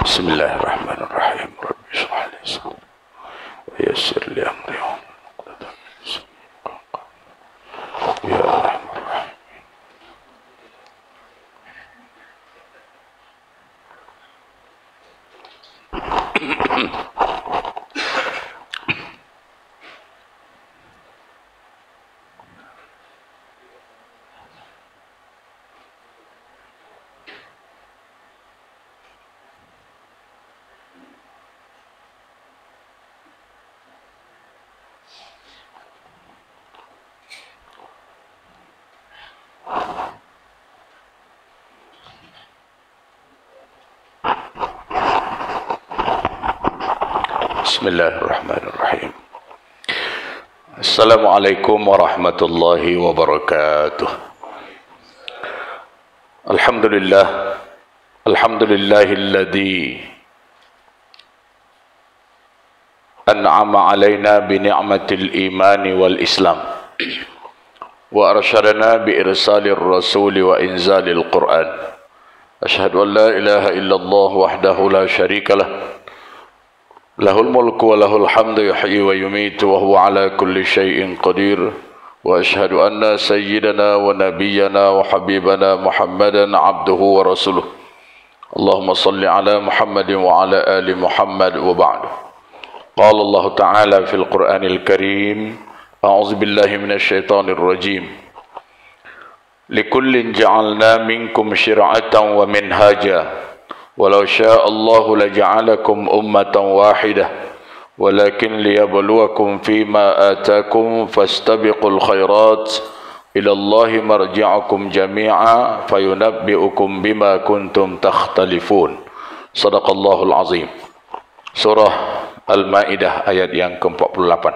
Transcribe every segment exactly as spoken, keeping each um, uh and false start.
Bismillahirrahmanirrahim. Rabbi shrah li sadri wa yassir li amri wahlul 'uqdatam min lisani yafqahu qawli. Ya Arhamar Rahimin. Bismillahirrahmanirrahim. Assalamualaikum warahmatullahi wabarakatuh. Alhamdulillah. Alhamdulillahilladzi an'ama alaina bi ni'matil imani wal islam wa arsyadana bi irsalir rasuli wa inzalil Qur'an. Asyhadu an la ilaha illallah wahdahu la syarikalah. Lahul mulku wa lahul hamdu yuhyi wa yumitu wa huwa ala kulli syai'in qadir. Wa ashhadu anna sayyidana wa nabiyyana wa habibana Muhammadan abduhu wa rasuluh. Allahumma salli ala Muhammadin wa ala ali Muhammad wa ba'du. Qala Allah ta'ala fil Qur'anil Karim, a'udzu billahi minasy syaithanir rajim. Likullin ja'alna minkum syir'atan wa minhaja. Walau syaa Allahu laja'alakum ummatan wahidah walakin liyabluwakum fima ataakum fastabiqul khairat ila Allahi marji'ukum jami'a fayunabbi'ukum bima kuntum takhtalifun. Shadaqallahul azim. Surah Al-Maidah ayat yang ke empat puluh delapan.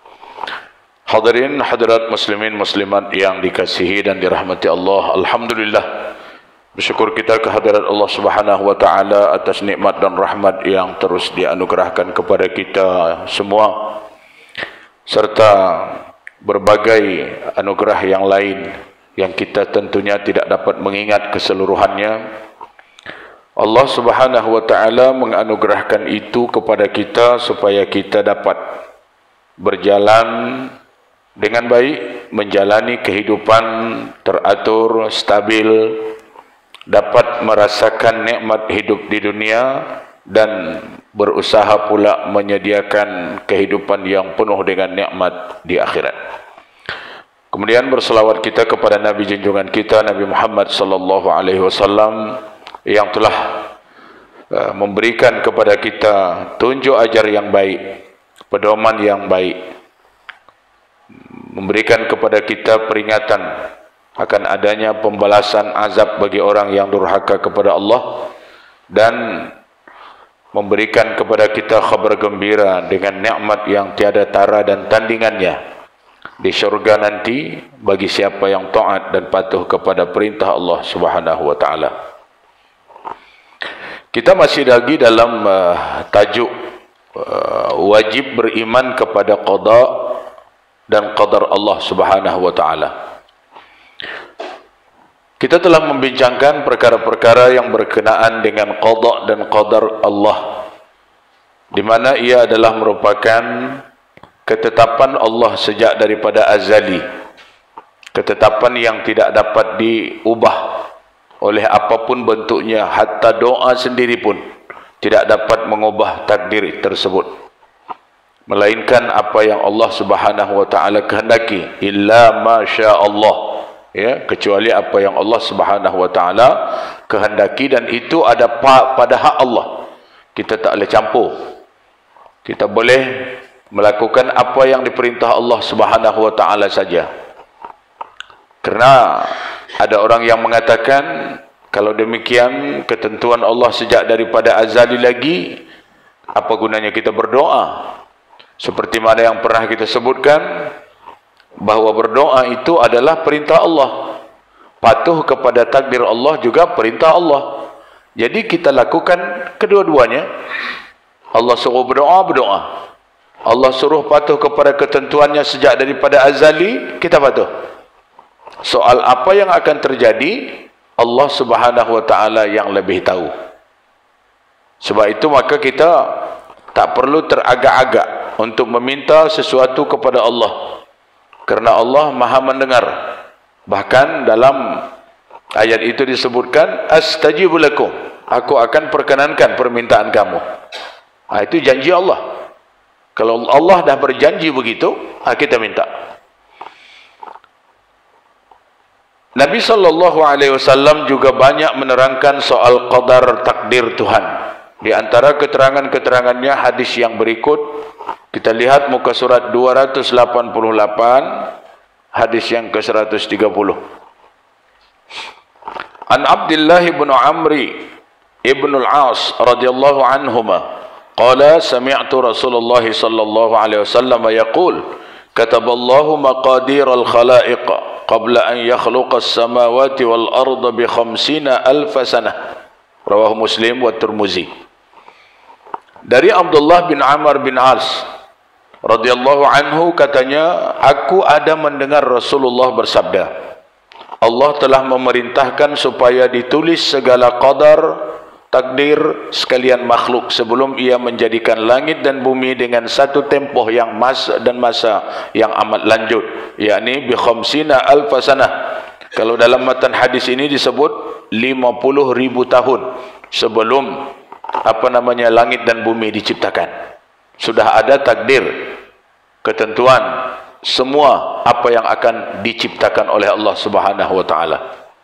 Hadirin hadirat muslimin muslimat yang dikasihi dan dirahmati Allah, alhamdulillah, bersyukur kita kehadirat Allah Subhanahu wa taala atas nikmat dan rahmat yang terus dianugerahkan kepada kita semua, serta berbagai anugerah yang lain yang kita tentunya tidak dapat mengingat keseluruhannya. Allah Subhanahu wa taala menganugerahkan itu kepada kita supaya kita dapat berjalan dengan baik, menjalani kehidupan teratur, stabil, dapat merasakan nikmat hidup di dunia dan berusaha pula menyediakan kehidupan yang penuh dengan nikmat di akhirat. Kemudian berselawat kita kepada Nabi junjungan kita Nabi Muhammad sallallahu alaihi wasallam yang telah uh, memberikan kepada kita tunjuk ajar yang baik, pedoman yang baik, memberikan kepada kita peringatan akan adanya pembalasan azab bagi orang yang durhaka kepada Allah, dan memberikan kepada kita khabar gembira dengan nikmat yang tiada tara dan tandingannya di syurga nanti bagi siapa yang taat dan patuh kepada perintah Allah Subhanahu wa taala. Kita masih lagi dalam uh, tajuk uh, wajib beriman kepada qada dan qadar Allah Subhanahu wa taala. Kita telah membincangkan perkara-perkara yang berkenaan dengan qada dan qadar Allah, di mana ia adalah merupakan ketetapan Allah sejak daripada azali, ketetapan yang tidak dapat diubah oleh apapun bentuknya, hatta doa sendiri pun tidak dapat mengubah takdir tersebut, melainkan apa yang Allah Subhanahu wa taala kehendaki, illa ma syaa Allah, ya, kecuali apa yang Allah Subhanahu wa taala kehendaki, dan itu ada pada hak Allah. Kita tak boleh campur. Kita boleh melakukan apa yang diperintah Allah Subhanahu wa taala saja. Kerana ada orang yang mengatakan, kalau demikian ketentuan Allah sejak daripada azali lagi, apa gunanya kita berdoa? Seperti mana yang pernah kita sebutkan, bahawa berdoa itu adalah perintah Allah, patuh kepada takdir Allah juga perintah Allah. Jadi kita lakukan kedua-duanya. Allah suruh berdoa, berdoa. Allah suruh patuh kepada ketentuannya sejak daripada azali, kita patuh. Soal apa yang akan terjadi, Allah Subhanahu wa taala yang lebih tahu. Sebab itu maka kita tak perlu teragak-agak untuk meminta sesuatu kepada Allah, kerana Allah Maha mendengar. Bahkan dalam ayat itu disebutkan, astajibu lakum, aku akan perkenankan permintaan kamu. Ha, itu janji Allah. Kalau Allah dah berjanji begitu, ha, kita minta. Nabi sallallahu alaihi wasallam juga banyak menerangkan soal qadar takdir Tuhan. Di antara keterangan-keterangannya hadis yang berikut, kita lihat muka surat dua ratus lapan puluh lapan, hadis yang ke seratus tiga puluh. An Abdullah bin Amri ibn al-As radhiyallahu anhuma qala sami'tu Rasulullah sallallahu alaihi wasallam yaqul kataballahu maqadir al-khalaiq qabla an yakhluqa as-samawati wal arda bi khamsina alf sanah. Rawahu Muslim wa Tirmizi. Dari Abdullah bin Amr bin As radhiyallahu anhu katanya, aku ada mendengar Rasulullah bersabda, Allah telah memerintahkan supaya ditulis segala qadar takdir sekalian makhluk sebelum ia menjadikan langit dan bumi dengan satu tempoh yang masa dan masa yang amat lanjut, yakni bi khamsina alf sanah. Kalau dalam matan hadis ini disebut lima puluh ribu tahun sebelum apa namanya langit dan bumi diciptakan. Sudah ada takdir, ketentuan semua apa yang akan diciptakan oleh Allah Subhanahu wa taala.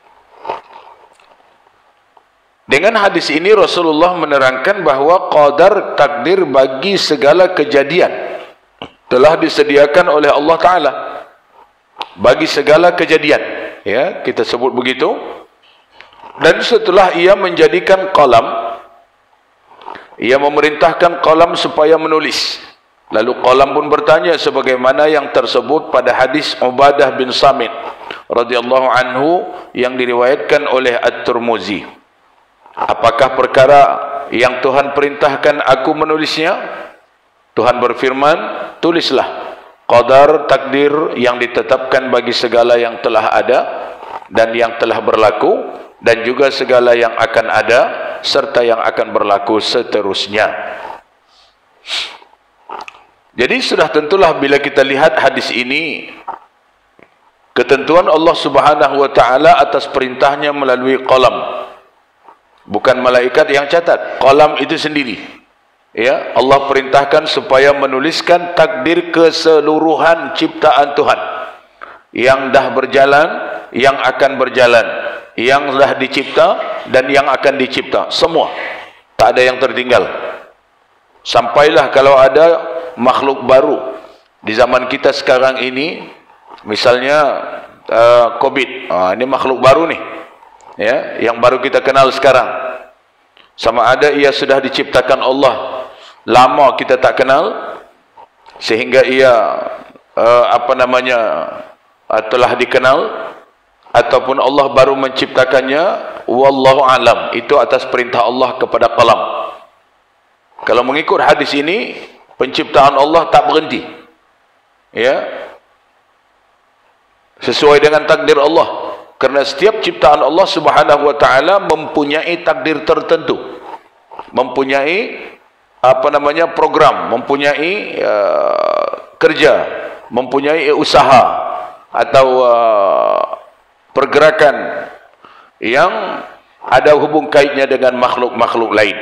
Dengan hadis ini Rasulullah menerangkan bahawa qadar takdir bagi segala kejadian telah disediakan oleh Allah Ta'ala bagi segala kejadian, ya, kita sebut begitu. Dan setelah ia menjadikan qalam, ia memerintahkan qalam supaya menulis. Lalu qalam pun bertanya sebagaimana yang tersebut pada hadis Ubadah bin Samit radhiyallahu anhu yang diriwayatkan oleh At-Tirmizi. Apakah perkara yang Tuhan perintahkan aku menulisnya? Tuhan berfirman, tulislah qadar takdir yang ditetapkan bagi segala yang telah ada dan yang telah berlaku, dan juga segala yang akan ada serta yang akan berlaku seterusnya. Jadi sudah tentulah bila kita lihat hadis ini, ketentuan Allah Subhanahu wa taala atas perintahnya melalui qalam. Bukan malaikat yang catat, qalam itu sendiri. Ya, Allah perintahkan supaya menuliskan takdir keseluruhan ciptaan Tuhan yang dah berjalan, yang akan berjalan, yang dah dicipta dan yang akan dicipta, semua. Tak ada yang tertinggal. Sampailah kalau ada makhluk baru di zaman kita sekarang ini, misalnya uh, COVID, uh, ini makhluk baru nih, ya, yang baru kita kenal sekarang. Sama ada ia sudah diciptakan Allah, lama kita tak kenal, sehingga ia uh, apa namanya uh, telah dikenal, ataupun Allah baru menciptakannya, wallahu alam, itu atas perintah Allah kepada qalam. Kalau mengikut hadis ini, penciptaan Allah tak berhenti, ya, sesuai dengan takdir Allah. Kerana setiap ciptaan Allah Subhanahu wa taala mempunyai takdir tertentu, mempunyai apa namanya program, mempunyai uh, kerja, mempunyai usaha atau uh, pergerakan yang ada hubung kaitnya dengan makhluk-makhluk lain.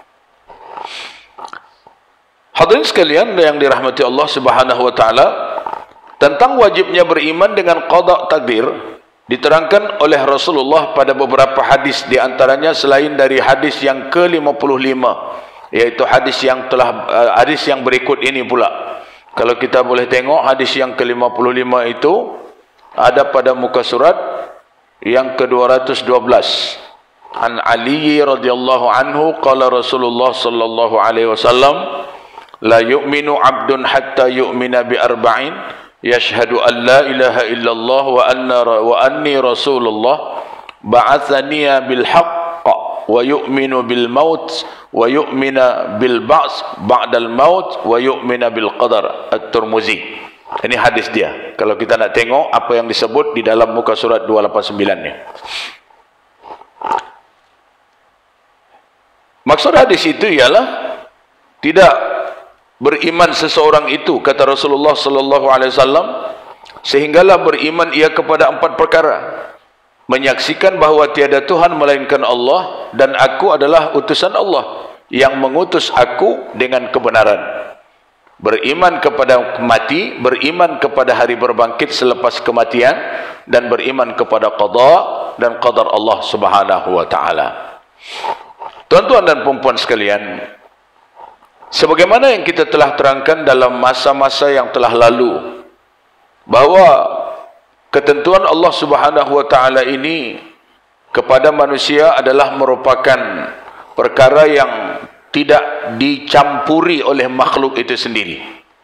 Hadirin sekalian yang dirahmati Allah Subhanahu wa taala, tentang wajibnya beriman dengan qada takdir diterangkan oleh Rasulullah pada beberapa hadis, di antaranya selain dari hadis yang ke lima puluh lima, yaitu hadis yang telah uh, hadis yang berikut ini pula. Kalau kita boleh tengok hadis yang ke lima puluh lima itu ada pada muka surat yang ke dua ratus dua belas. An Ali radhiyallahu anhu qala Rasulullah sallallahu alaihi wasallam, la yu'minu 'abdun hatta yu'mina bi arba'in, yashhadu an la ilaha illallah wa anna wa anni rasulullah, ba'athani bil haqq wa yu'minu bil maut wa yu'mina bil ba's ba'dal maut wa yu'mina bil qadar. At-Tirmizi. Ini hadis dia. Kalau kita nak tengok apa yang disebut di dalam muka surat dua ratus lapan puluh sembilan ni. Maksud hadis itu ialah tidak beriman seseorang itu, kata Rasulullah sallallahu alaihi wasallam, sehinggalah beriman ia kepada empat perkara: menyaksikan bahawa tiada Tuhan melainkan Allah, dan aku adalah utusan Allah yang mengutus aku dengan kebenaran. Beriman kepada mati, beriman kepada hari berbangkit selepas kematian, dan beriman kepada qada dan qadar Allah Subhanahu wa taala. Tuan-tuan dan puan-puan sekalian, sebagaimana yang kita telah terangkan dalam masa-masa yang telah lalu, bahawa ketentuan Allah Subhanahu wa taala ini kepada manusia adalah merupakan perkara yang tidak dicampuri oleh makhluk itu sendiri.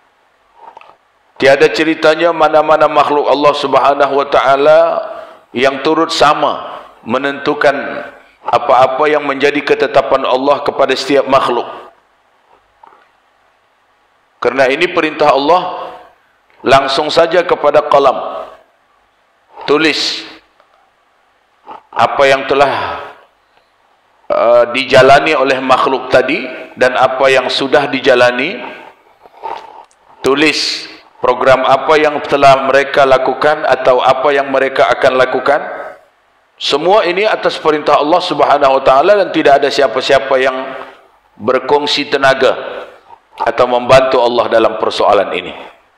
Tiada ceritanya mana-mana makhluk Allah Subhanahu wa taala yang turut sama menentukan apa-apa yang menjadi ketetapan Allah kepada setiap makhluk. Kerana ini perintah Allah langsung saja kepada qalam. Tulis apa yang telah uh, dijalani oleh makhluk tadi dan apa yang sudah dijalani. Tulis program apa yang telah mereka lakukan atau apa yang mereka akan lakukan. Semua ini atas perintah Allah Subhanahu wa taala, dan tidak ada siapa-siapa yang berkongsi tenaga atau membantu Allah dalam persoalan ini.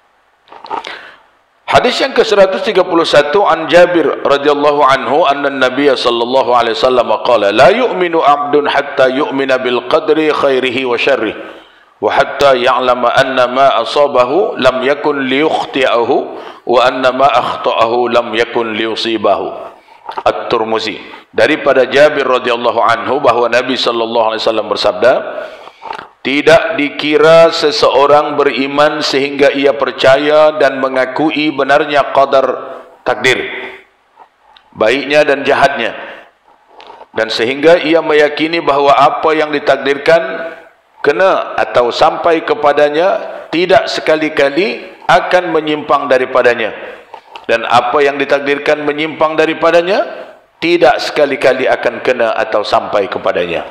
Hadis yang ke seratus tiga puluh satu, an Jabir radhiyallahu anhu anna Nabiy sallallahu alaihi wasallam qala la yu'minu 'abdun hatta yu'mina bil qadri khairihi wa syarrihi wa hatta ya'lama anna ma asabahu lam yakun liyukhti'ahu wa anna ma akhta'ahu lam yakun liyusibahu. At-Tirmizi. Daripada Jabir radhiyallahu anhu bahawa Nabi sallallahu alaihi wasallam bersabda, tidak dikira seseorang beriman sehingga ia percaya dan mengakui benarnya qadar takdir, baiknya dan jahatnya, dan sehingga ia meyakini bahawa apa yang ditakdirkan kena atau sampai kepadanya tidak sekali-kali akan menyimpang daripadanya, dan apa yang ditakdirkan menyimpang daripadanya tidak sekali-kali akan kena atau sampai kepadanya.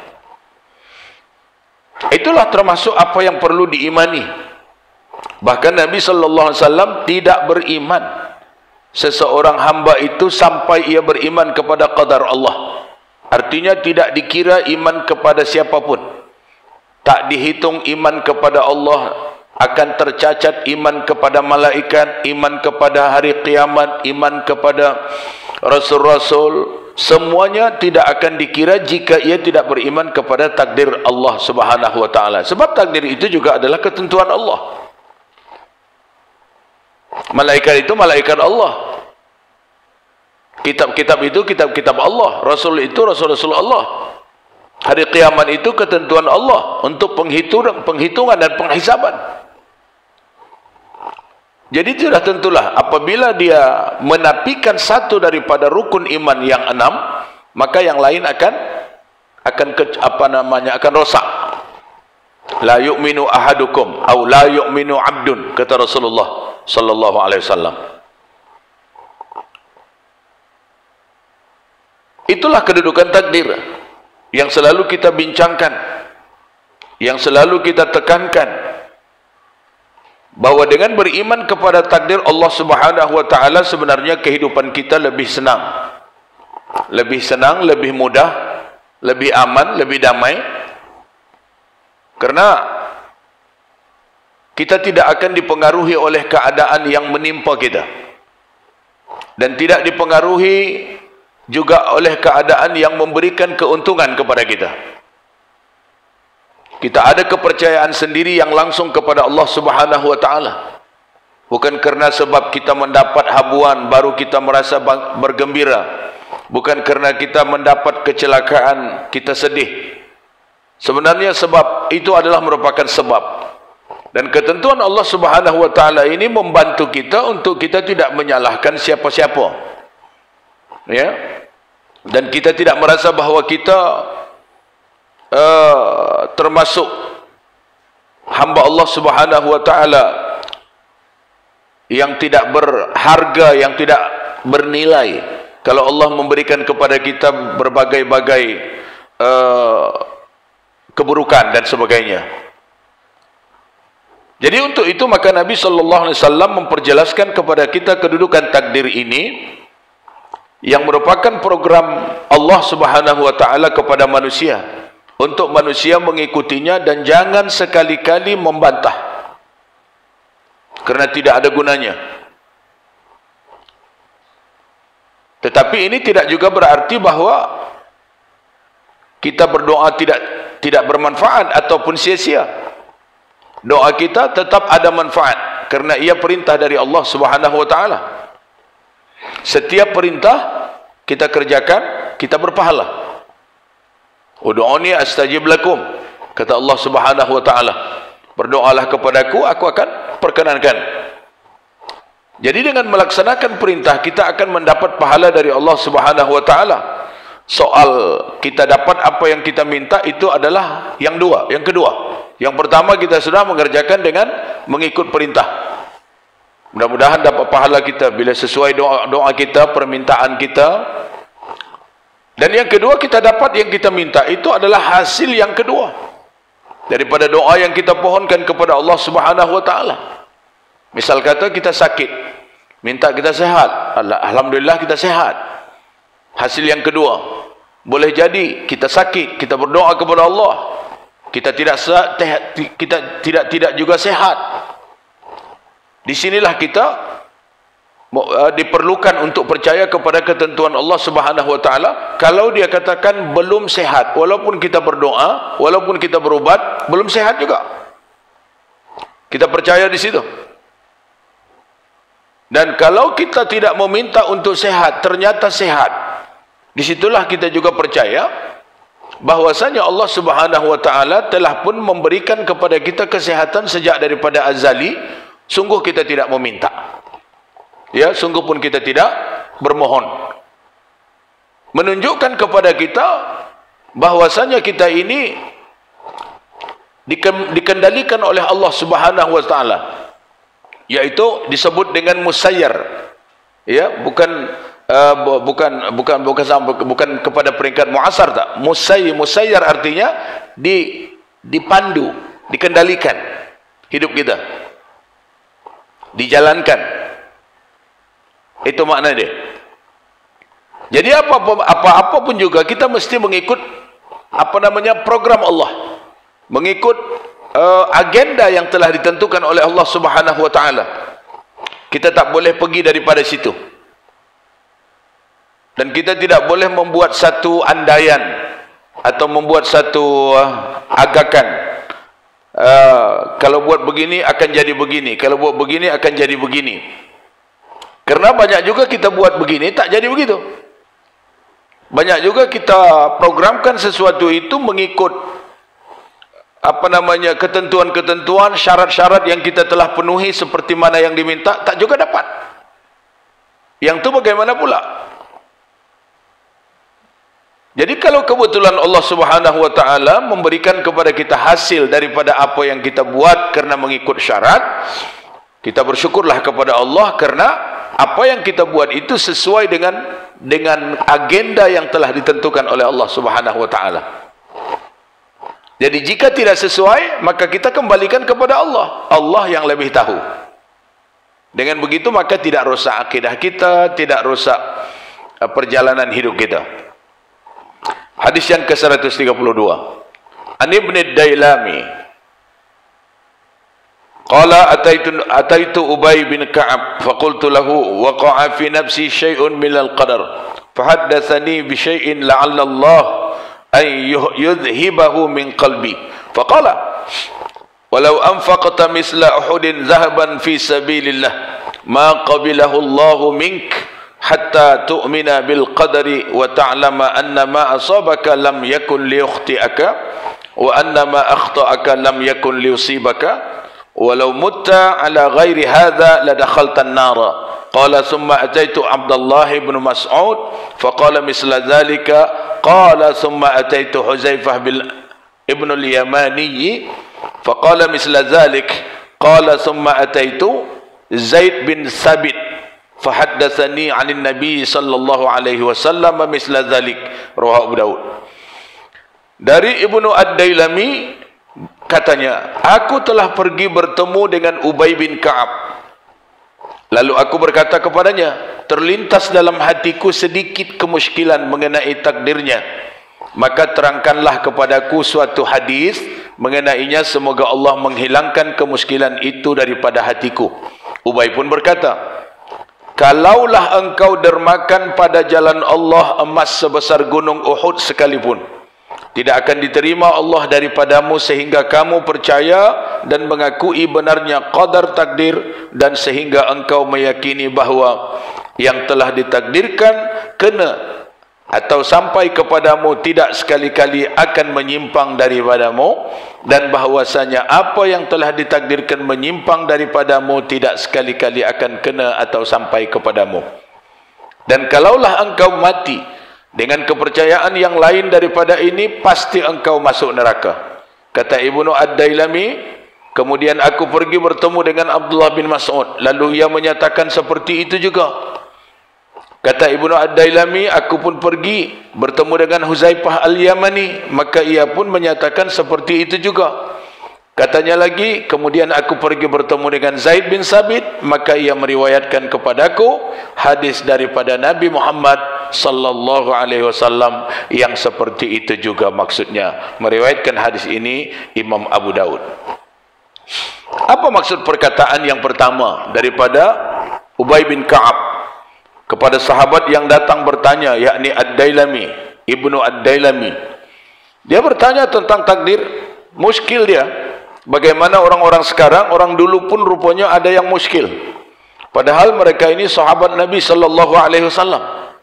Itulah termasuk apa yang perlu diimani. Bahkan Nabi sallallahu alaihi wasallam tidak beriman seseorang hamba itu sampai ia beriman kepada qadar Allah. Artinya tidak dikira iman kepada siapapun. Tak dihitung iman kepada Allah, akan tercacat iman kepada malaikat, iman kepada hari kiamat, iman kepada rasul-rasul. Semuanya tidak akan dikira jika ia tidak beriman kepada takdir Allah Subhanahu wa taala. Sebab takdir itu juga adalah ketentuan Allah. Malaikat itu malaikat Allah. Kitab-kitab itu kitab-kitab Allah. Rasul itu rasul-rasul Allah. Hari kiamat itu ketentuan Allah untuk penghitungan, penghitungan dan penghisaban. Jadi sudah tentulah apabila dia menafikan satu daripada rukun iman yang enam, maka yang lain akan akan ke, apa namanya akan rosak. La yu'minu ahadukum atau la yu'minu 'abdun, kata Rasulullah sallallahu alaihi wasallam. Itulah kedudukan takdir yang selalu kita bincangkan, yang selalu kita tekankan, bahawa dengan beriman kepada takdir Allah Subhanahu wa taala sebenarnya kehidupan kita lebih senang. Lebih senang, lebih mudah, lebih aman, lebih damai. Karena kita tidak akan dipengaruhi oleh keadaan yang menimpa kita. Dan tidak dipengaruhi juga oleh keadaan yang memberikan keuntungan kepada kita. Kita ada kepercayaan sendiri yang langsung kepada Allah Subhanahu wa taala. Bukan kerana sebab kita mendapat habuan baru kita merasa bergembira. Bukan kerana kita mendapat kecelakaan kita sedih. Sebenarnya sebab itu adalah merupakan sebab. Dan ketentuan Allah Subhanahu wa taala ini membantu kita untuk kita tidak menyalahkan siapa-siapa. Ya. Dan kita tidak merasa bahawa kita Uh, termasuk hamba Allah Subhanahu wa taala yang tidak berharga, yang tidak bernilai. Kalau Allah memberikan kepada kita berbagai-bagai uh, keburukan dan sebagainya. Jadi untuk itu maka Nabi sallallahu alaihi wasallam memperjelaskan kepada kita kedudukan takdir ini yang merupakan program Allah Subhanahu wa taala kepada manusia untuk manusia mengikutinya dan jangan sekali-kali membantah kerana tidak ada gunanya. Tetapi ini tidak juga berarti bahawa kita berdoa tidak tidak bermanfaat ataupun sia-sia. Doa kita tetap ada manfaat kerana ia perintah dari Allah Subhanahu wa taala. Setiap perintah kita kerjakan, kita berpahala. Ud'uni astajib lakum, kata Allah Subhanahu wa taala. Berdoalah kepadaku, aku akan perkenankan. Jadi dengan melaksanakan perintah kita akan mendapat pahala dari Allah Subhanahu wa taala. Soal kita dapat apa yang kita minta itu adalah yang dua, yang kedua. Yang pertama kita sudah mengerjakan dengan mengikut perintah. Mudah-mudahan dapat pahala kita bila sesuai doa, doa kita, permintaan kita. Dan yang kedua kita dapat yang kita minta itu adalah hasil yang kedua daripada doa yang kita pohonkan kepada Allah Subhanahu wa taala. Misal kata kita sakit, minta kita sehat. Alhamdulillah kita sehat. Hasil yang kedua, boleh jadi kita sakit, kita berdoa kepada Allah, kita tidak kita tidak tidak juga sehat. Di sinilah kita uh, diperlukan untuk percaya kepada ketentuan Allah Subhanahu wa taala. Kalau dia katakan belum sehat, walaupun kita berdoa, walaupun kita berubat, belum sehat juga. Kita percaya di situ. Dan kalau kita tidak meminta untuk sehat, ternyata sehat, disitulah kita juga percaya bahwasanya Allah Subhanahu wa taala telah pun memberikan kepada kita kesehatan sejak daripada azali. Sungguh kita tidak meminta, ya, sungguh pun kita tidak bermohon. Menunjukkan kepada kita bahwasanya kita ini dikendalikan oleh Allah Subhanahu wa taala, yaitu disebut dengan musayyar, ya, bukan uh, bukan bukan bukan bukan kepada peringkat muasar, tak. Musayyar, musayyar artinya di dipandu, dikendalikan hidup kita, dijalankan. Itu makna dia. Jadi apa-apa pun juga kita mesti mengikut apa namanya program Allah, mengikut uh, agenda yang telah ditentukan oleh Allah Subhanahu wa taala. Kita tak boleh pergi daripada situ. Dan kita tidak boleh membuat satu andaian atau membuat satu uh, agakan. Uh, kalau buat begini akan jadi begini, kalau buat begini akan jadi begini. Karena banyak juga kita buat begini tak jadi begitu. Banyak juga kita programkan sesuatu itu mengikut apa namanya ketentuan-ketentuan, syarat-syarat yang kita telah penuhi seperti mana yang diminta, tak juga dapat. Yang itu bagaimana pula? Jadi kalau kebetulan Allah Subhanahu wa taala memberikan kepada kita hasil daripada apa yang kita buat kerana mengikut syarat, kita bersyukurlah kepada Allah kerana apa yang kita buat itu sesuai dengan dengan agenda yang telah ditentukan oleh Allah Subhanahu wa taala. Jadi jika tidak sesuai, maka kita kembalikan kepada Allah. Allah yang lebih tahu. Dengan begitu maka tidak rosak akidah kita, tidak rosak perjalanan hidup kita. Hadis yang ke seratus tiga puluh dua. An Ibn Dailami qala ataitu ataitu Ubay bin Ka'ab faqultu lahu waqa'a fi nafsi syai'un min al-qadar fahaddatsani bi syai'in la'alla Allah an yudhibahu min qalbi faqala walau anfaqta misla Uhudin zahaban fi sabilillah ma qabilahu Allah mink hatta tu'mina bil qadari wa ta'lama anna ma asabaka lam yakun liyukhti'aka wa anna ma akhta'aka lam yakun liyusibaka walau mutta ala ghairi hadha la dakhalta an-nara qala thumma ataitu Abdullah ibn Mas'ud faqala misla dhalika qala thumma ataitu Huzaifah bil ibn al-Yamani faqala misla dhalik qala thumma ataitu Zaid bin Thabit fahaddatsani 'anil nabi sallallahu alaihi wasallam misla dzalik, rawahu Abu Daud. Dari Ibnu Ad-Dailami katanya, aku telah pergi bertemu dengan Ubay bin Ka'ab. Lalu aku berkata kepadanya, terlintas dalam hatiku sedikit kemuskilan mengenai takdirnya. Maka terangkanlah kepadaku suatu hadis mengenainya, semoga Allah menghilangkan kemuskilan itu daripada hatiku. Ubay pun berkata, kalaulah engkau dermakan pada jalan Allah emas sebesar gunung Uhud sekalipun, tidak akan diterima Allah daripadamu sehingga kamu percaya dan mengakui benarnya qadar takdir, dan sehingga engkau meyakini bahawa yang telah ditakdirkan kena atau sampai kepadamu tidak sekali-kali akan menyimpang daripadamu, dan bahwasanya apa yang telah ditakdirkan menyimpang daripadamu tidak sekali-kali akan kena atau sampai kepadamu. Dan kalaulah engkau mati dengan kepercayaan yang lain daripada ini, pasti engkau masuk neraka. Kata Ibnu Ad-Dailami, kemudian aku pergi bertemu dengan Abdullah bin Mas'ud, lalu ia menyatakan seperti itu juga. Kata Ibnu Ad-Dailami, aku pun pergi bertemu dengan Huzaifah Al-Yamani, maka ia pun menyatakan seperti itu juga. Katanya lagi, kemudian aku pergi bertemu dengan Zaid bin Sabit, maka ia meriwayatkan kepadaku hadis daripada Nabi Muhammad sallallahu alaihi wasallam yang seperti itu juga. Maksudnya meriwayatkan hadis ini Imam Abu Daud. Apa maksud perkataan yang pertama daripada Ubay bin Ka'ab kepada sahabat yang datang bertanya, yakni Ad-Dailami, Ibnu Ad-Dailami? Dia bertanya tentang takdir, muskil dia. Bagaimana orang-orang sekarang, orang dulu pun rupanya ada yang muskil. Padahal mereka ini sahabat Nabi sallallahu alaihi wasallam.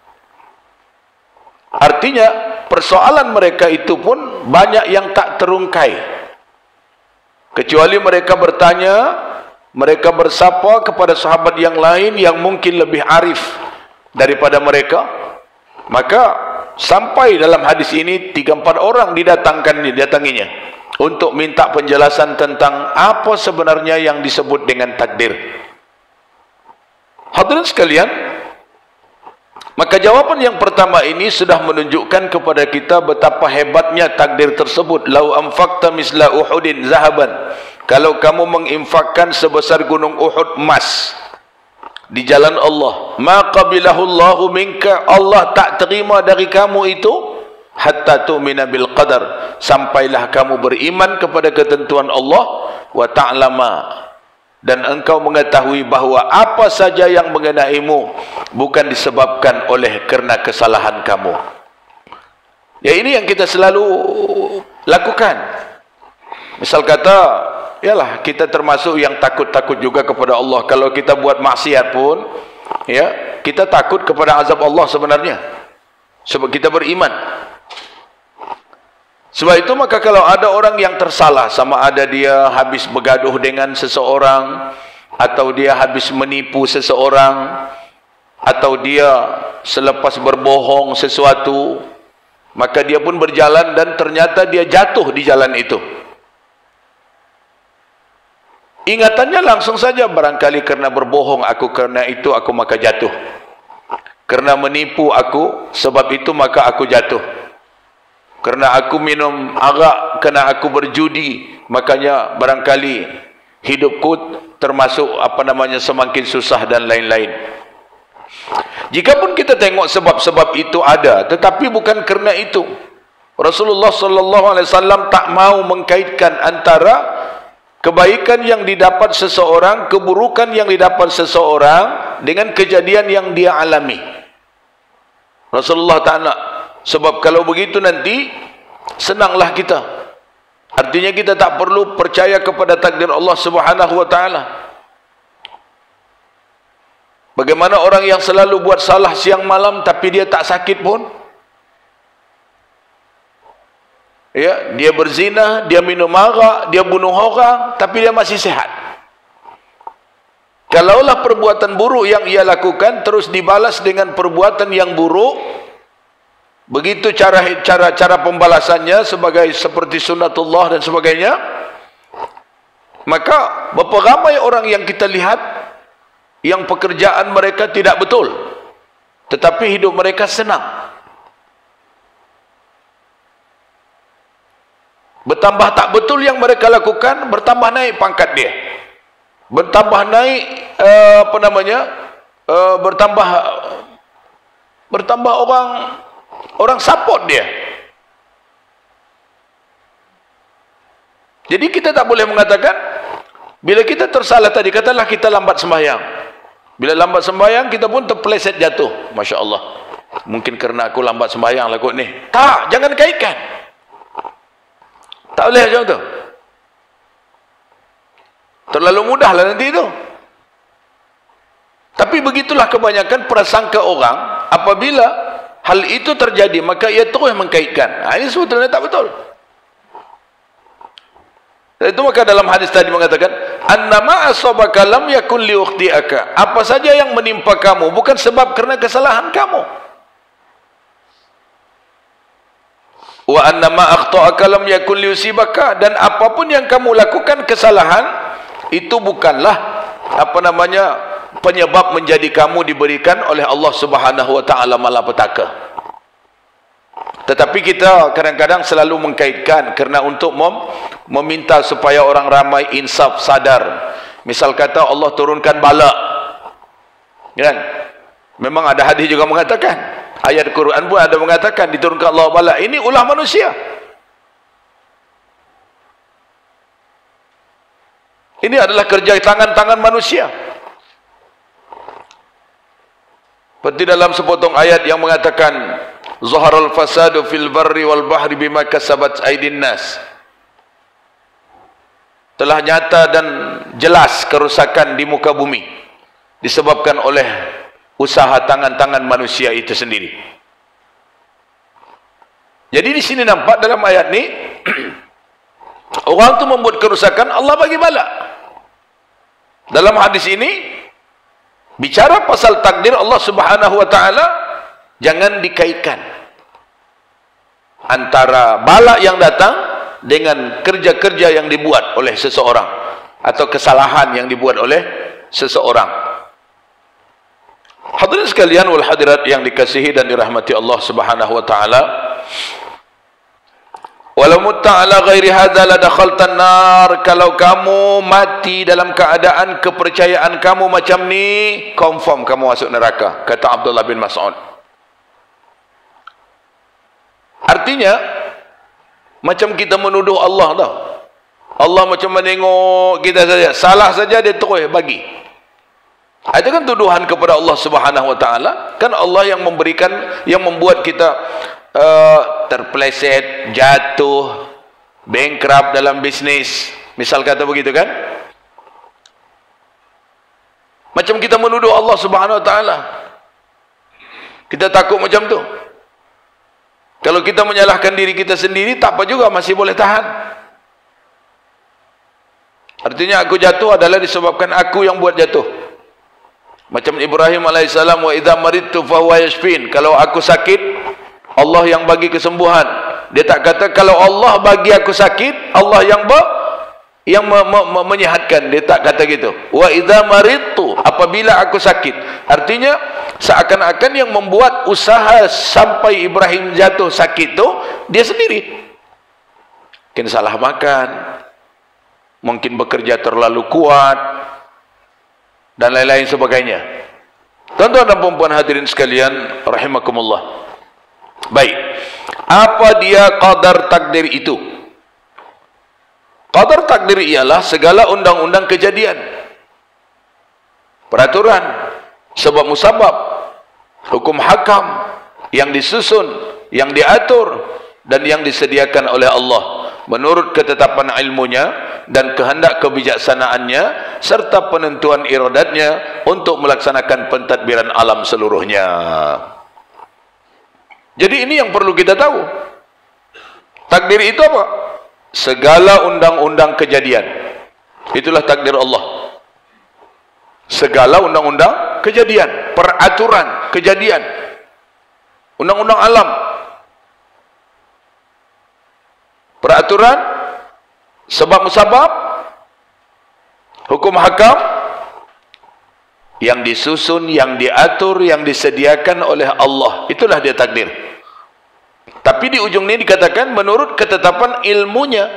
Artinya persoalan mereka itu pun banyak yang tak terungkai. Kecuali mereka bertanya, mereka bersapa kepada sahabat yang lain yang mungkin lebih arif daripada mereka. Maka sampai dalam hadis ini tiga empat orang didatangkan didatanginya untuk minta penjelasan tentang apa sebenarnya yang disebut dengan takdir. Hadirin sekalian, maka jawaban yang pertama ini sudah menunjukkan kepada kita betapa hebatnya takdir tersebut. Lau anfaqta misla Uhudin zahaban, kalau kamu menginfakkan sebesar gunung Uhud emas di jalan Allah, ma qabilahu Allahu minka, Allah tak terima dari kamu itu hatta tu'mina bil qadar, sampailah kamu beriman kepada ketentuan Allah, wa ta'lama, dan engkau mengetahui bahawa apa saja yang mengenaimu bukan disebabkan oleh kerana kesalahan kamu. Ya, ini yang kita selalu lakukan. Misal kata, yalah, kita termasuk yang takut-takut juga kepada Allah. Kalau kita buat maksiat pun, ya, kita takut kepada azab Allah sebenarnya, sebab kita beriman. Sebab itu maka kalau ada orang yang tersalah, sama ada dia habis bergaduh dengan seseorang, atau dia habis menipu seseorang, atau dia selepas berbohong sesuatu, maka dia pun berjalan dan ternyata dia jatuh di jalan itu. Ingatannya langsung saja, barangkali kerana berbohong aku, kerana itu aku maka jatuh. Kerana menipu aku, sebab itu maka aku jatuh. Kerana aku minum arak, kerana aku berjudi, makanya barangkali hidupku termasuk apa namanya semakin susah dan lain-lain. Jikapun kita tengok sebab-sebab itu ada, tetapi bukan kerana itu. Rasulullah sallallahu alaihi wasallam tak mau mengkaitkan antara kebaikan yang didapat seseorang, keburukan yang didapat seseorang dengan kejadian yang dia alami. Rasulullah tak nak. Sebab kalau begitu nanti senanglah kita. Artinya kita tak perlu percaya kepada takdir Allah Subhanahu wa taala. Bagaimana orang yang selalu buat salah siang malam tapi dia tak sakit pun? Ya, dia berzina, dia minum arak, dia bunuh orang, tapi dia masih sehat. Kalaulah perbuatan buruk yang ia lakukan terus dibalas dengan perbuatan yang buruk, begitu cara cara cara pembalasannya sebagai seperti sunnatullah dan sebagainya, maka berapa ramai orang yang kita lihat yang pekerjaan mereka tidak betul, tetapi hidup mereka senang. Bertambah tak betul yang mereka lakukan, bertambah naik pangkat dia. Bertambah naik uh, apa namanya? Uh, bertambah bertambah orang orang support dia. Jadi kita tak boleh mengatakan bila kita tersalah tadi, katalah kita lambat sembahyang. Bila lambat sembahyang kita pun terpeleset jatuh. Masya Allah. Mungkin kerana aku lambat sembahyang lah kot ni. Tak, jangan kaitkan. Tak boleh macam tu. Terlalu mudah lah nanti itu. Tapi begitulah kebanyakan prasangka orang. Apabila hal itu terjadi, maka ia terus mengkaitkan. Ha, ini sebetulnya tak betul. Dan itu maka dalam hadis tadi mengatakan, annama asabaka lam yakun li ukhtiaka. Apa saja yang menimpa kamu bukan sebab kerana kesalahan kamu. Wa annama akhta'aka lam yakun liusibaka, dan apapun yang kamu lakukan kesalahan itu bukanlah apa namanya penyebab menjadi kamu diberikan oleh Allah Subhanahu wa taala malapetaka. Tetapi kita kadang-kadang selalu mengkaitkan kerana untuk mem meminta supaya orang ramai insaf, sadar. Misal kata Allah turunkan bala, kan? Memang ada hadis juga mengatakan, ayat Quran pun ada mengatakan diturunkan Allah bala. Ini ulah manusia. Ini adalah kerja tangan-tangan manusia. Seperti dalam sepotong ayat yang mengatakan, zaharal fasadu fil barri wal bahri bima kasabat aydin nas. Telah nyata dan jelas kerusakan di muka bumi disebabkan oleh usaha tangan-tangan manusia itu sendiri. Jadi di sini nampak dalam ayat ni orang tu membuat kerusakan, Allah bagi bala. Dalam hadis ini bicara pasal takdir Allah Subhanahu wa taala, jangan dikaitkan antara bala yang datang dengan kerja-kerja yang dibuat oleh seseorang atau kesalahan yang dibuat oleh seseorang. Hadirin sekalian wal hadirat yang dikasihi dan dirahmati Allah Subhanahu wa taala, walau mutta ala ghairi hadza la dakhaltan nar. Kalau kamu mati dalam keadaan kepercayaan kamu macam ni, confirm kamu masuk neraka, kata Abdullah bin Mas'ud. Artinya macam kita menuduh Allah tau. Allah macam menengok kita saja, salah saja dia terus bagi. Itu kan tuduhan kepada Allah Subhanahu wa taala. Kan Allah yang memberikan, yang membuat kita uh, terpeleset, jatuh, bankrupt dalam bisnis. Misal kata begitu kan? Macam kita menuduh Allah Subhanahu wa taala. Kita takut macam tu. Kalau kita menyalahkan diri kita sendiri, tak apa juga, masih boleh tahan. Artinya aku jatuh adalah disebabkan aku yang buat jatuh. Macam Ibrahim alaihissalam, wa idza maridtu fa huwa yashfin. Kalau aku sakit, Allah yang bagi kesembuhan. Dia tak kata kalau Allah bagi aku sakit, Allah yang ber, yang me, me, me, menyihatkan. Dia tak kata gitu. Wa idza maridtu, apabila aku sakit. Artinya seakan-akan yang membuat usaha sampai Ibrahim jatuh sakit tu dia sendiri. Mungkin salah makan, mungkin bekerja terlalu kuat, dan lain-lain sebagainya. Tuan-tuan dan puan-puan hadirin sekalian rahimakumullah. Baik, apa dia qadar takdir itu? Qadar takdir ialah segala undang-undang kejadian, peraturan, sebab musabab, hukum hakam yang disusun, yang diatur dan yang disediakan oleh Allah menurut ketetapan ilmunya dan kehendak kebijaksanaannya serta penentuan iradatnya untuk melaksanakan pentadbiran alam seluruhnya. Jadi ini yang perlu kita tahu. Takdir itu apa? Segala undang-undang kejadian. Itulah takdir Allah. Segala undang-undang kejadian, peraturan kejadian, undang-undang alam, peraturan, sebab musabab, hukum hakam yang disusun, yang diatur, yang disediakan oleh Allah. Itulah dia takdir. Tapi di ujung ini dikatakan menurut ketetapan ilmunya.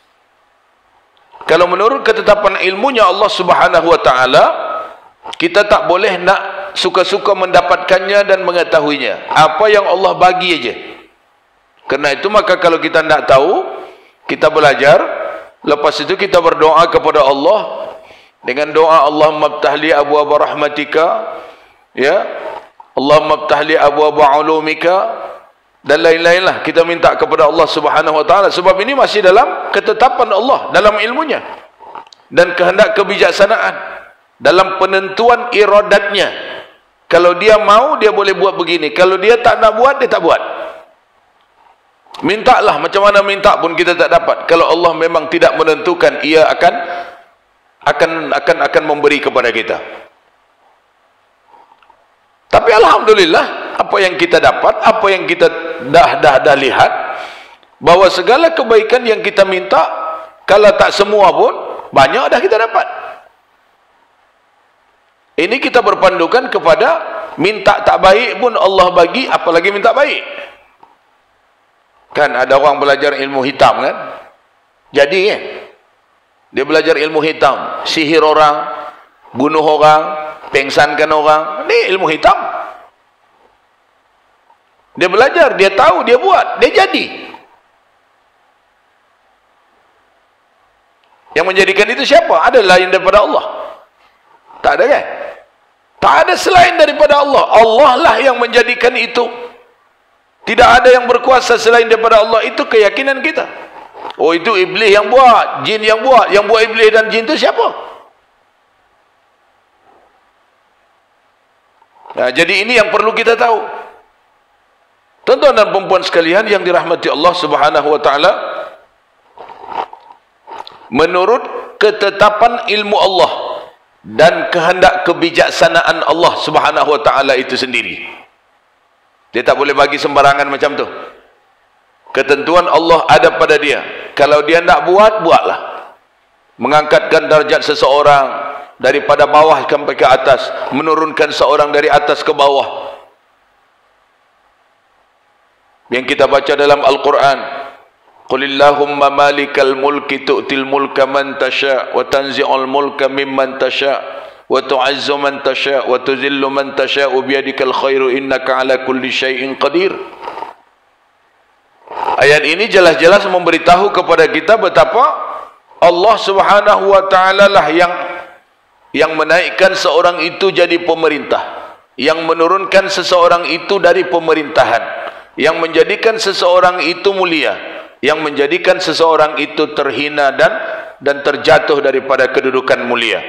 Kalau menurut ketetapan ilmunya Allah Subhanahu wa taala, kita tak boleh nak suka-suka mendapatkannya dan mengetahuinya. Apa yang Allah bagi aja. Karena itu maka kalau kita nak tahu, kita belajar, lepas itu kita berdoa kepada Allah dengan doa Allahumma ftahli abwaaba rahmatika, ya, Allahumma ftahli abwaaba ulumika, dan lain-lain lah. Kita minta kepada Allah Subhanahu wa taala, sebab ini masih dalam ketetapan Allah, dalam ilmunya dan kehendak kebijaksanaan, dalam penentuan iradatnya. Kalau dia mau, dia boleh buat begini. Kalau dia tak nak buat, dia tak buat. Mintalah macam mana minta pun kita tak dapat. Kalau Allah memang tidak menentukan, ia akan akan akan akan memberi kepada kita. Tapi alhamdulillah, apa yang kita dapat, apa yang kita dah dah dah lihat, bahwa segala kebaikan yang kita minta, kalau tak semua pun, banyak dah kita dapat. Ini kita berpandukan kepada minta tak baik pun Allah bagi, apalagi minta baik. Kan ada orang belajar ilmu hitam kan? Jadi kan? Dia belajar ilmu hitam, sihir orang, bunuh orang, pengsankan orang. Ini ilmu hitam. Dia belajar, dia tahu, dia buat, dia jadi. Yang menjadikan itu siapa? Ada lain daripada Allah? Tak ada kan? Tak ada selain daripada Allah. Allah lah yang menjadikan itu. Tidak ada yang berkuasa selain daripada Allah. Itu keyakinan kita. Oh, itu iblis yang buat, jin yang buat. Yang buat iblis dan jin itu siapa? Nah, jadi ini yang perlu kita tahu. Tuan-tuan dan perempuan sekalian yang dirahmati Allah Subhanahu wa taala, menurut ketetapan ilmu Allah dan kehendak kebijaksanaan Allah Subhanahu wa taala itu sendiri, dia tak boleh bagi sembarangan macam tu. Ketentuan Allah ada pada dia. Kalau dia nak buat, buatlah. Mengangkatkan darjat seseorang daripada bawah sampai ke atas, menurunkan seorang dari atas ke bawah. Yang kita baca dalam Al-Quran, Qulillahumma malikal mulki tu'til mulka man tasha' wa tanzi'ul mulka mimman tasha' wa tu'azzu man tasha' wa tuzillu man tasha' biyadikal khairu innaka ala kulli syai'in qadir. Ayat ini jelas-jelas memberitahu kepada kita betapa Allah Subhanahu wa taala lah yang yang menaikkan seorang itu jadi pemerintah, yang menurunkan seseorang itu dari pemerintahan, yang menjadikan seseorang itu mulia, yang menjadikan seseorang itu terhina dan dan terjatuh daripada kedudukan mulia.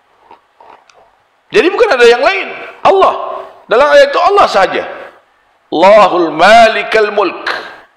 Jadi bukan ada yang lain. Allah. Dalam ayat itu Allah saja. Allahul Malikal Mulk.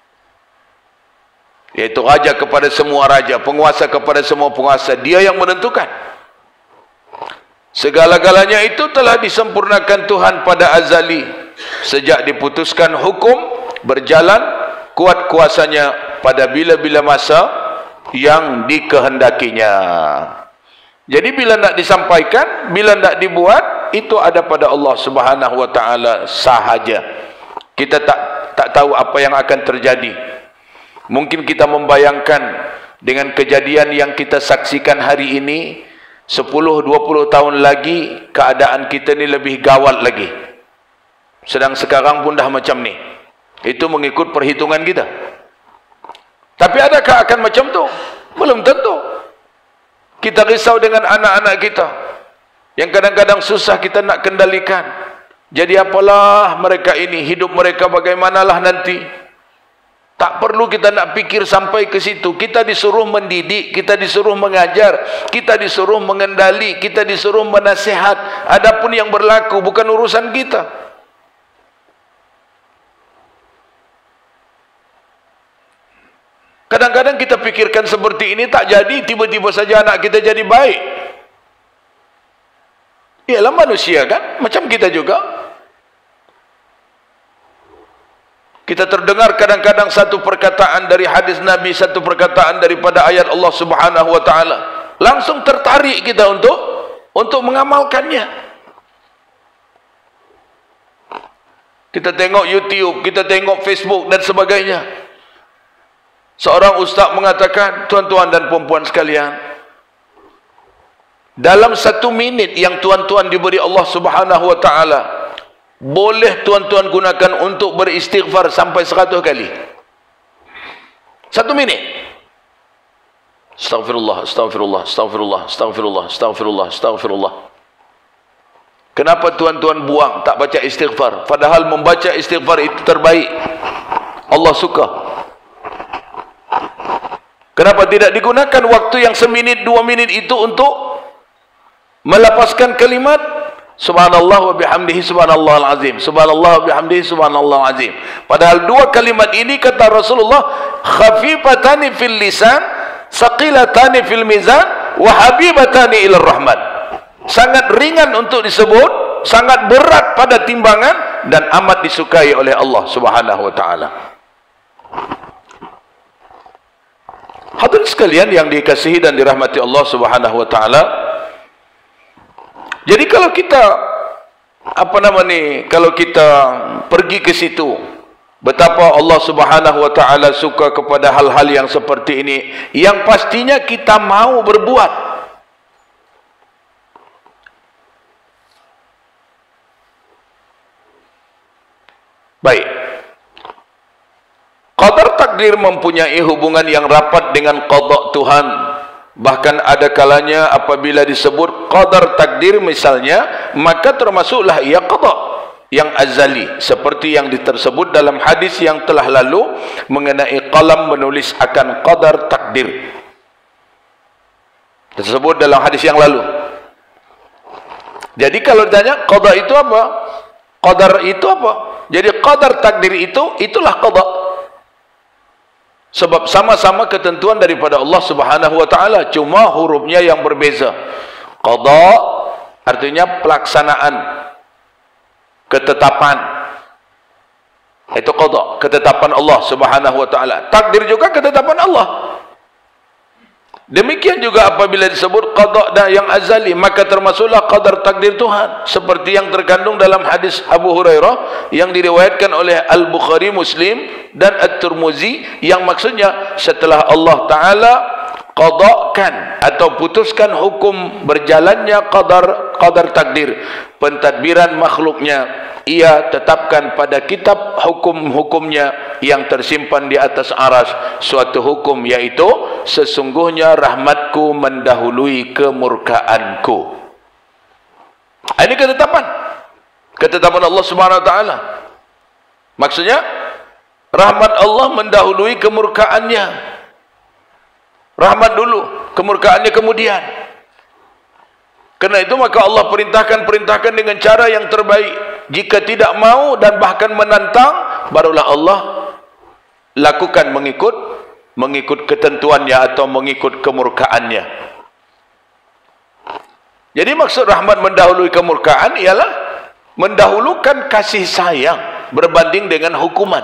Yaitu raja kepada semua raja, penguasa kepada semua penguasa. Dia yang menentukan. Segala-galanya itu telah disempurnakan Tuhan pada azali. Sejak diputuskan hukum, berjalan kuat kuasanya pada bila-bila masa yang dikehendakinya. Jadi bila nak disampaikan, bila nak dibuat, itu ada pada Allah Subhanahu wa taala sahaja. Kita tak tak tahu apa yang akan terjadi. Mungkin kita membayangkan dengan kejadian yang kita saksikan hari ini, sepuluh dua puluh tahun lagi keadaan kita ni lebih gawat lagi. Sedang sekarang pun dah macam ni. Itu mengikut perhitungan kita. Tapi adakah akan macam tu? Belum tentu. Kita risau dengan anak-anak kita yang kadang-kadang susah kita nak kendalikan. Jadi apalah mereka ini, hidup mereka bagaimanalah nanti. Tak perlu kita nak fikir sampai ke situ. Kita disuruh mendidik, kita disuruh mengajar, kita disuruh mengendali, kita disuruh menasihat. Adapun yang berlaku bukan urusan kita. Kadang-kadang kita pikirkan seperti ini tak jadi, tiba-tiba saja anak kita jadi baik. Ialah manusia kan, macam kita juga. Kita terdengar kadang-kadang satu perkataan dari hadis Nabi, satu perkataan daripada ayat Allah Subhanahu wa taala, langsung tertarik kita untuk untuk untuk mengamalkannya. Kita tengok YouTube, kita tengok Facebook dan sebagainya. Seorang ustaz mengatakan, tuan-tuan dan puan-puan sekalian, dalam satu minit yang tuan-tuan diberi Allah Subhanahu wa taala, boleh tuan-tuan gunakan untuk beristighfar sampai seratus kali. Satu minit. Astaghfirullah, astaghfirullah, astaghfirullah, astaghfirullah, astaghfirullah, astaghfirullah. Kenapa tuan-tuan buang, tak baca istighfar? Padahal membaca istighfar itu terbaik. Allah suka. Kenapa tidak digunakan waktu yang seminit, dua minit itu untuk melapaskan kalimat Subhanallah wa bihamdihi subhanallahal azim, Subhanallah wa bihamdihi subhanallahal azim. Padahal dua kalimat ini kata Rasulullah, khafifatani fil lisan, saqilatani fil mizan, wa habibatani ilar rahman. Sangat ringan untuk disebut, sangat berat pada timbangan, dan amat disukai oleh Allah Subhanahu wa taala. Hadirin sekalian yang dikasihi dan dirahmati Allah Subhanahu wa taala. Jadi kalau kita apa nama ni, kalau kita pergi ke situ, betapa Allah Subhanahu wa taala suka kepada hal-hal yang seperti ini, yang pastinya kita mau berbuat. Baik. Qadar takdir mempunyai hubungan yang rapat dengan qada Tuhan. Bahkan ada kalanya apabila disebut qadar takdir misalnya, maka termasuklah ia qada yang azali, seperti yang tersebut dalam hadis yang telah lalu mengenai qalam menulis akan qadar takdir. Tersebut dalam hadis yang lalu. Jadi kalau ditanya qada itu apa? Qadar itu apa? Jadi qadar takdir itu, itulah qada. Sebab sama-sama ketentuan daripada Allah Subhanahu wa taala, cuma hurufnya yang berbeza. Qada artinya pelaksanaan, ketetapan. Itu qada, ketetapan Allah Subhanahu wa taala. Takdir juga ketetapan Allah. Demikian juga apabila disebut qada dan yang azali, maka termasuklah qadar takdir Tuhan, seperti yang terkandung dalam hadis Abu Hurairah yang diriwayatkan oleh Al-Bukhari, Muslim dan At-Tirmizi, yang maksudnya setelah Allah taala qadakan atau putuskan hukum berjalannya qadar qadar takdir, pentadbiran makhluknya, ia tetapkan pada kitab hukum-hukumnya yang tersimpan di atas aras suatu hukum, yaitu sesungguhnya rahmatku mendahului kemurkaanku. Ini ketetapan, ketetapan Allah Subhanahu wa taala. Maksudnya rahmat Allah mendahului kemurkaannya. Rahmat dulu, kemurkaannya kemudian. Karena itu maka Allah perintahkan-perintahkan dengan cara yang terbaik. Jika tidak mau dan bahkan menantang, barulah Allah lakukan mengikut mengikut ketentuannya atau mengikut kemurkaannya. Jadi maksud rahmat mendahului kemurkaan ialah mendahulukan kasih sayang berbanding dengan hukuman.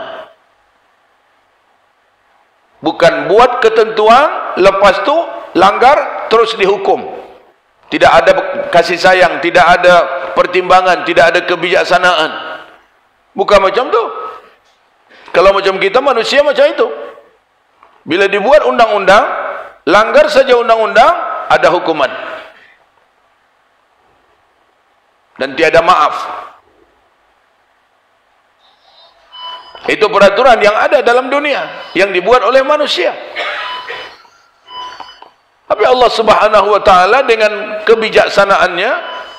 Bukan buat ketentuan, lepas tu langgar terus dihukum. Tidak ada kasih sayang, tidak ada pertimbangan, tidak ada kebijaksanaan. Bukan macam tu. Kalau macam kita manusia macam itu. Bila dibuat undang-undang, langgar saja undang-undang, ada hukuman. Dan tiada maaf. Itu peraturan yang ada dalam dunia, yang dibuat oleh manusia. Tapi Allah Subhanahu wa taala dengan kebijaksanaannya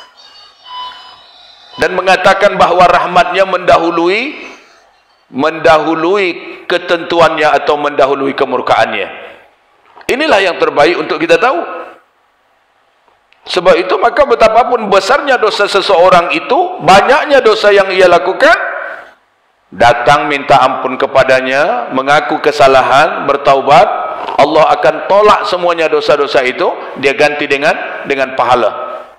dan mengatakan bahawa rahmatnya mendahului mendahului ketentuannya atau mendahului kemurkaannya. Inilah yang terbaik untuk kita tahu. Sebab itu maka betapapun besarnya dosa seseorang itu, banyaknya dosa yang ia lakukan, datang minta ampun kepadanya, mengaku kesalahan, bertaubat, Allah akan tolak semuanya dosa-dosa itu, dia ganti dengan dengan pahala.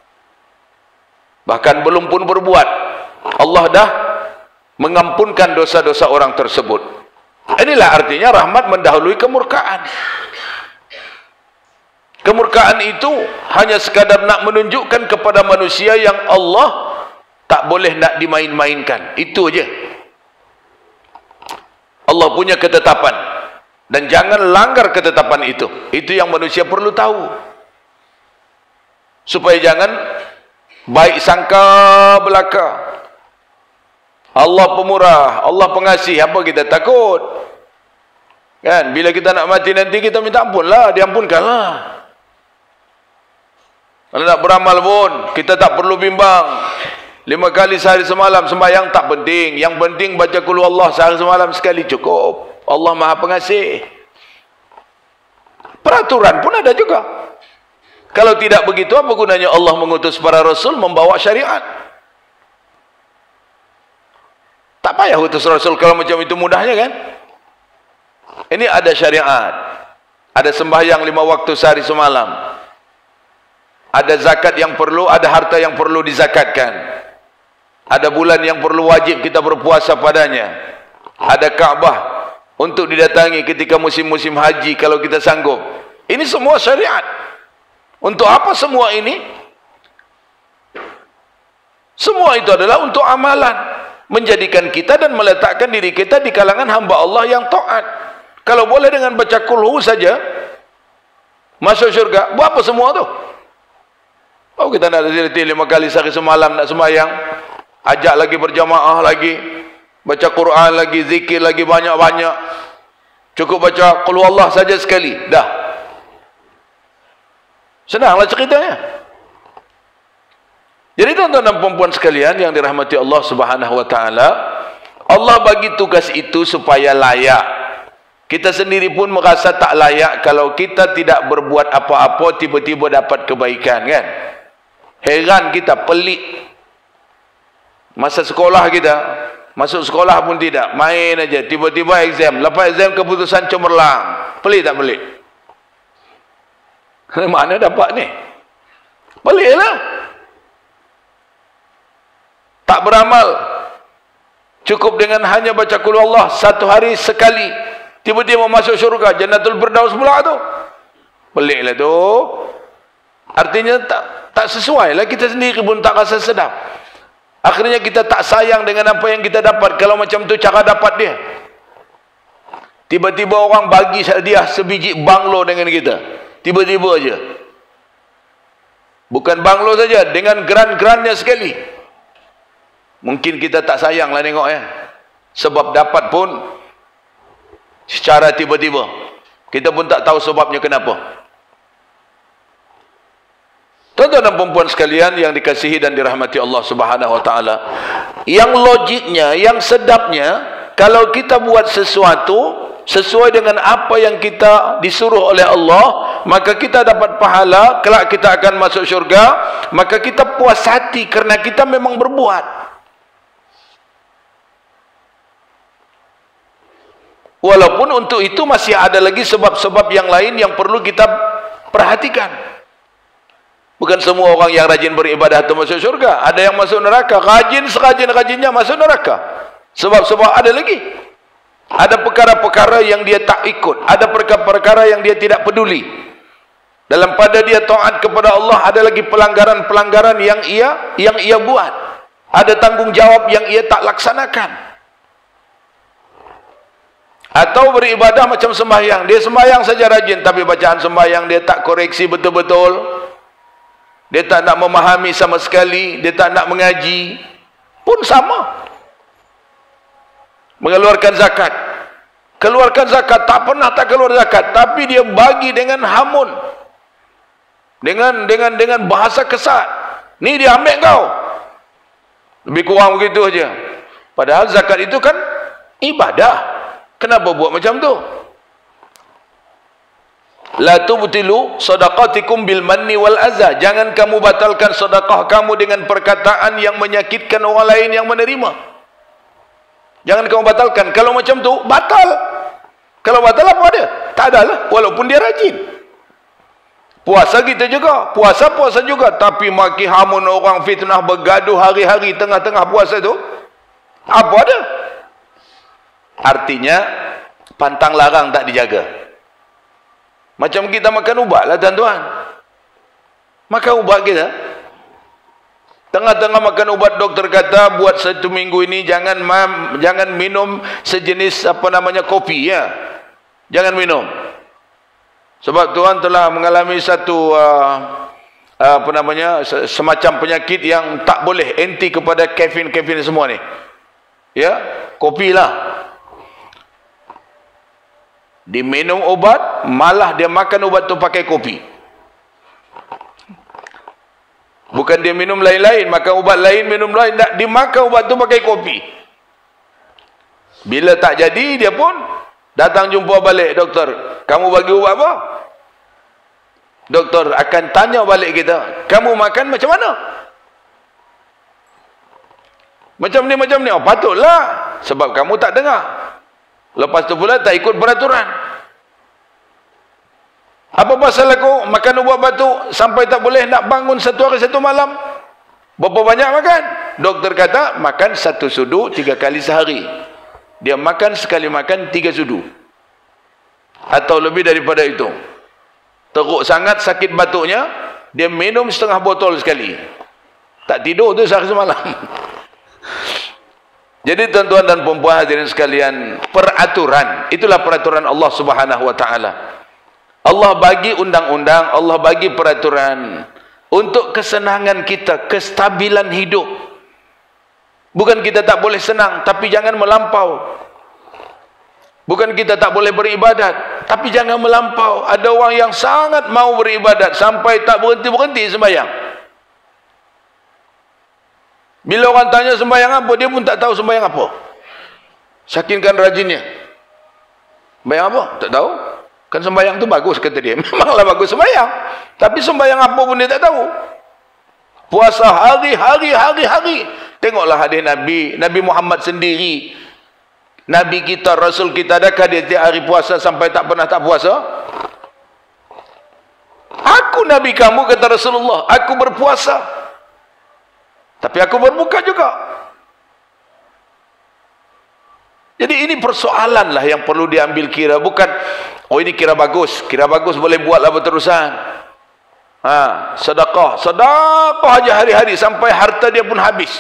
Bahkan belum pun berbuat, Allah dah mengampunkan dosa-dosa orang tersebut. Inilah artinya rahmat mendahului kemurkaan. Kemurkaan itu hanya sekadar nak menunjukkan kepada manusia yang Allah tak boleh nak dimain-mainkan. Itu aja. Allah punya ketetapan. Dan jangan langgar ketetapan itu. Itu yang manusia perlu tahu. Supaya jangan baik sangka belaka. Allah pemurah, Allah pengasih, apa kita takut? Kan, bila kita nak mati nanti kita minta ampun lah, diampunkanlah. Kalau nak beramal pun, kita tak perlu bimbang. Lima kali sehari semalam sembahyang tak penting. Yang penting baca qul huwallah sehari semalam sekali cukup. Allah Maha Pengasih. Peraturan pun ada juga. Kalau tidak begitu, apa gunanya Allah mengutus para rasul membawa syariat? Tak payah utus rasul kalau macam itu mudahnya kan? Ini ada syariat. Ada sembahyang lima waktu sehari semalam. Ada zakat yang perlu, ada harta yang perlu dizakatkan. Ada bulan yang perlu wajib kita berpuasa padanya. Ada Kaabah untuk didatangi ketika musim-musim haji kalau kita sanggup. Ini semua syariat. Untuk apa semua ini? Semua itu adalah untuk amalan, menjadikan kita dan meletakkan diri kita di kalangan hamba Allah yang taat. Kalau boleh dengan baca kulhu saja masuk syurga, buat apa semua tu? Oh, kita nak zikir lima kali sehari semalam, nak sembahyang, ajak lagi berjamaah lagi, baca Quran lagi, zikir lagi banyak-banyak. Cukup baca qul huwallah saja sekali, dah. Senanglah ceritanya. Jadi tuan-tuan dan puan-puan sekalian yang dirahmati Allah Subhanahu wa taala, Allah bagi tugas itu supaya layak. Kita sendiri pun merasa tak layak kalau kita tidak berbuat apa-apa tiba-tiba dapat kebaikan, kan? Heran kita, pelik. Masa sekolah kita, masuk sekolah pun tidak, main aja, tiba-tiba exam, lepas exam keputusan cemerlang. Pelik tak pelik? Mana dapat ni? Peliklah. Tak beramal, cukup dengan hanya baca qul huwallah satu hari sekali, tiba-tiba masuk syurga, Jannatul Firdaus pula tu. Peliklah tu. Artinya tak tak sesuai lah, kita sendiri pun tak rasa sedap. Akhirnya kita tak sayang dengan apa yang kita dapat. Kalau macam tu cara dapat dia, tiba-tiba orang bagi dia sebiji banglo dengan kita, tiba-tiba aja. Bukan banglo saja, dengan geran-gerannya sekali. Mungkin kita tak sayang lah tengok ya. Sebab dapat pun secara tiba-tiba. Kita pun tak tahu sebabnya kenapa. Tuan-tuan dan puan-puan sekalian yang dikasihi dan dirahmati Allah Subhanahu wa taala, yang logiknya, yang sedapnya, kalau kita buat sesuatu sesuai dengan apa yang kita disuruh oleh Allah, maka kita dapat pahala, kelak kita akan masuk syurga, maka kita puas hati kerana kita memang berbuat. Walaupun untuk itu masih ada lagi sebab-sebab yang lain yang perlu kita perhatikan. Bukan semua orang yang rajin beribadah itu masuk syurga. Ada yang masuk neraka. Rajin serajin-rajinnya masuk neraka. Sebab-sebab ada lagi. Ada perkara-perkara yang dia tak ikut. Ada perkara-perkara yang dia tidak peduli. Dalam pada dia taat kepada Allah, ada lagi pelanggaran-pelanggaran yang ia yang ia buat. Ada tanggungjawab yang ia tak laksanakan. Atau beribadah macam sembahyang, dia sembahyang saja rajin, tapi bacaan sembahyang dia tak koreksi betul-betul, dia tak nak memahami sama sekali, dia tak nak mengaji, pun sama. Mengeluarkan zakat, keluarkan zakat, tak pernah tak keluar zakat, tapi dia bagi dengan hamun, dengan dengan dengan bahasa kesat. Ni dia ambil kau, lebih kurang begitu aja. Padahal zakat itu kan ibadah. Kenapa buat macam tu? La tubtilu sadaqatikum bil manni wal azza. Jangan kamu batalkan sedekah kamu dengan perkataan yang menyakitkan orang lain yang menerima. Jangan kamu batalkan. Kalau macam tu, batal. Kalau batal apa ada? Tak ada lah, walaupun dia rajin. Puasa kita juga, puasa-puasa juga, tapi maki hamun orang, fitnah, bergaduh hari-hari tengah-tengah puasa tu, apa ada? Artinya pantang larang tak dijaga. Macam kita makan ubat lah tuan-tuan. Makan ubat kita, Tengah-tengah makan ubat, doktor kata buat satu minggu ini jangan mam, jangan minum sejenis apa namanya kopi ya. Jangan minum. Sebab Tuhan telah mengalami satu uh, apa namanya semacam penyakit yang tak boleh, anti kepada kafein-kafein semua ni. Ya, kopi lah. Diminum obat, malah dia makan ubat tu pakai kopi. Bukan dia minum lain-lain, makan ubat lain, minum lain, tak, dimakan ubat tu pakai kopi. Bila tak jadi, dia pun datang jumpa balik, doktor, kamu bagi ubat apa? Doktor akan tanya balik kita, kamu makan macam mana? Macam ni, macam ni. Oh, patutlah, sebab kamu tak dengar. Lepas tu pula tak ikut peraturan. Apa pasal aku makan ubat batuk sampai tak boleh nak bangun satu hari satu malam? Berapa banyak makan? Doktor kata makan satu sudu tiga kali sehari. Dia makan sekali makan tiga sudu atau lebih daripada itu. Teruk sangat sakit batuknya, dia minum setengah botol sekali. Tak tidur tu sehari semalam. Jadi tuan-tuan dan puan-puan hadirin sekalian, peraturan, itulah peraturan Allah Subhanahu wa taala. Allah bagi undang-undang, Allah bagi peraturan untuk kesenangan kita, kestabilan hidup. Bukan kita tak boleh senang, tapi jangan melampau. Bukan kita tak boleh beribadat, tapi jangan melampau. Ada orang yang sangat mau beribadat sampai tak berhenti-berhenti sembahyang. Bila orang tanya sembahyang apa, dia pun tak tahu sembahyang apa. Saking kan rajinnya. Sembahyang apa? Tak tahu. Kan sembahyang tu bagus, kata dia. Memanglah bagus sembahyang, tapi sembahyang apa pun dia tak tahu. Puasa hari-hari, hari-hari. Tengoklah hadis Nabi, Nabi Muhammad sendiri, Nabi kita, Rasul kita, adakah dia tiap hari puasa sampai tak pernah tak puasa? Aku Nabi kamu, kata Rasulullah, aku berpuasa, tapi aku berbuka juga. Jadi ini persoalan lah yang perlu diambil kira. Bukan, oh ini kira bagus, kira bagus boleh buatlah berterusan. Ha, sedekah, sedekah aja hari-hari sampai harta dia pun habis.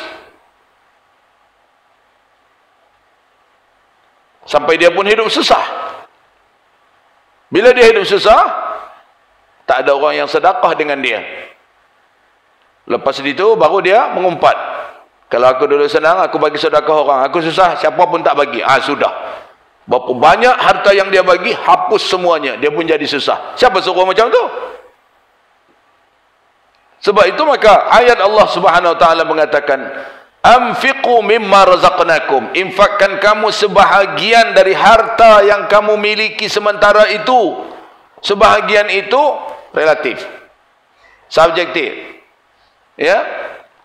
Sampai dia pun hidup susah. Bila dia hidup susah, tak ada orang yang sedekah dengan dia. Lepas itu baru dia mengumpat. Kalau aku dulu senang, aku bagi sedekah orang. Aku susah, siapa pun tak bagi. Ah, sudah. Berapa banyak harta yang dia bagi, hapus semuanya. Dia pun jadi susah. Siapa suruh macam tu? Sebab itu maka ayat Allah Subhanahu wa taala mengatakan, "Anfiqu mimma razaqnakum." Infakkan kamu sebahagian dari harta yang kamu miliki sementara itu. Sebahagian itu relatif. Subjektif. Ya?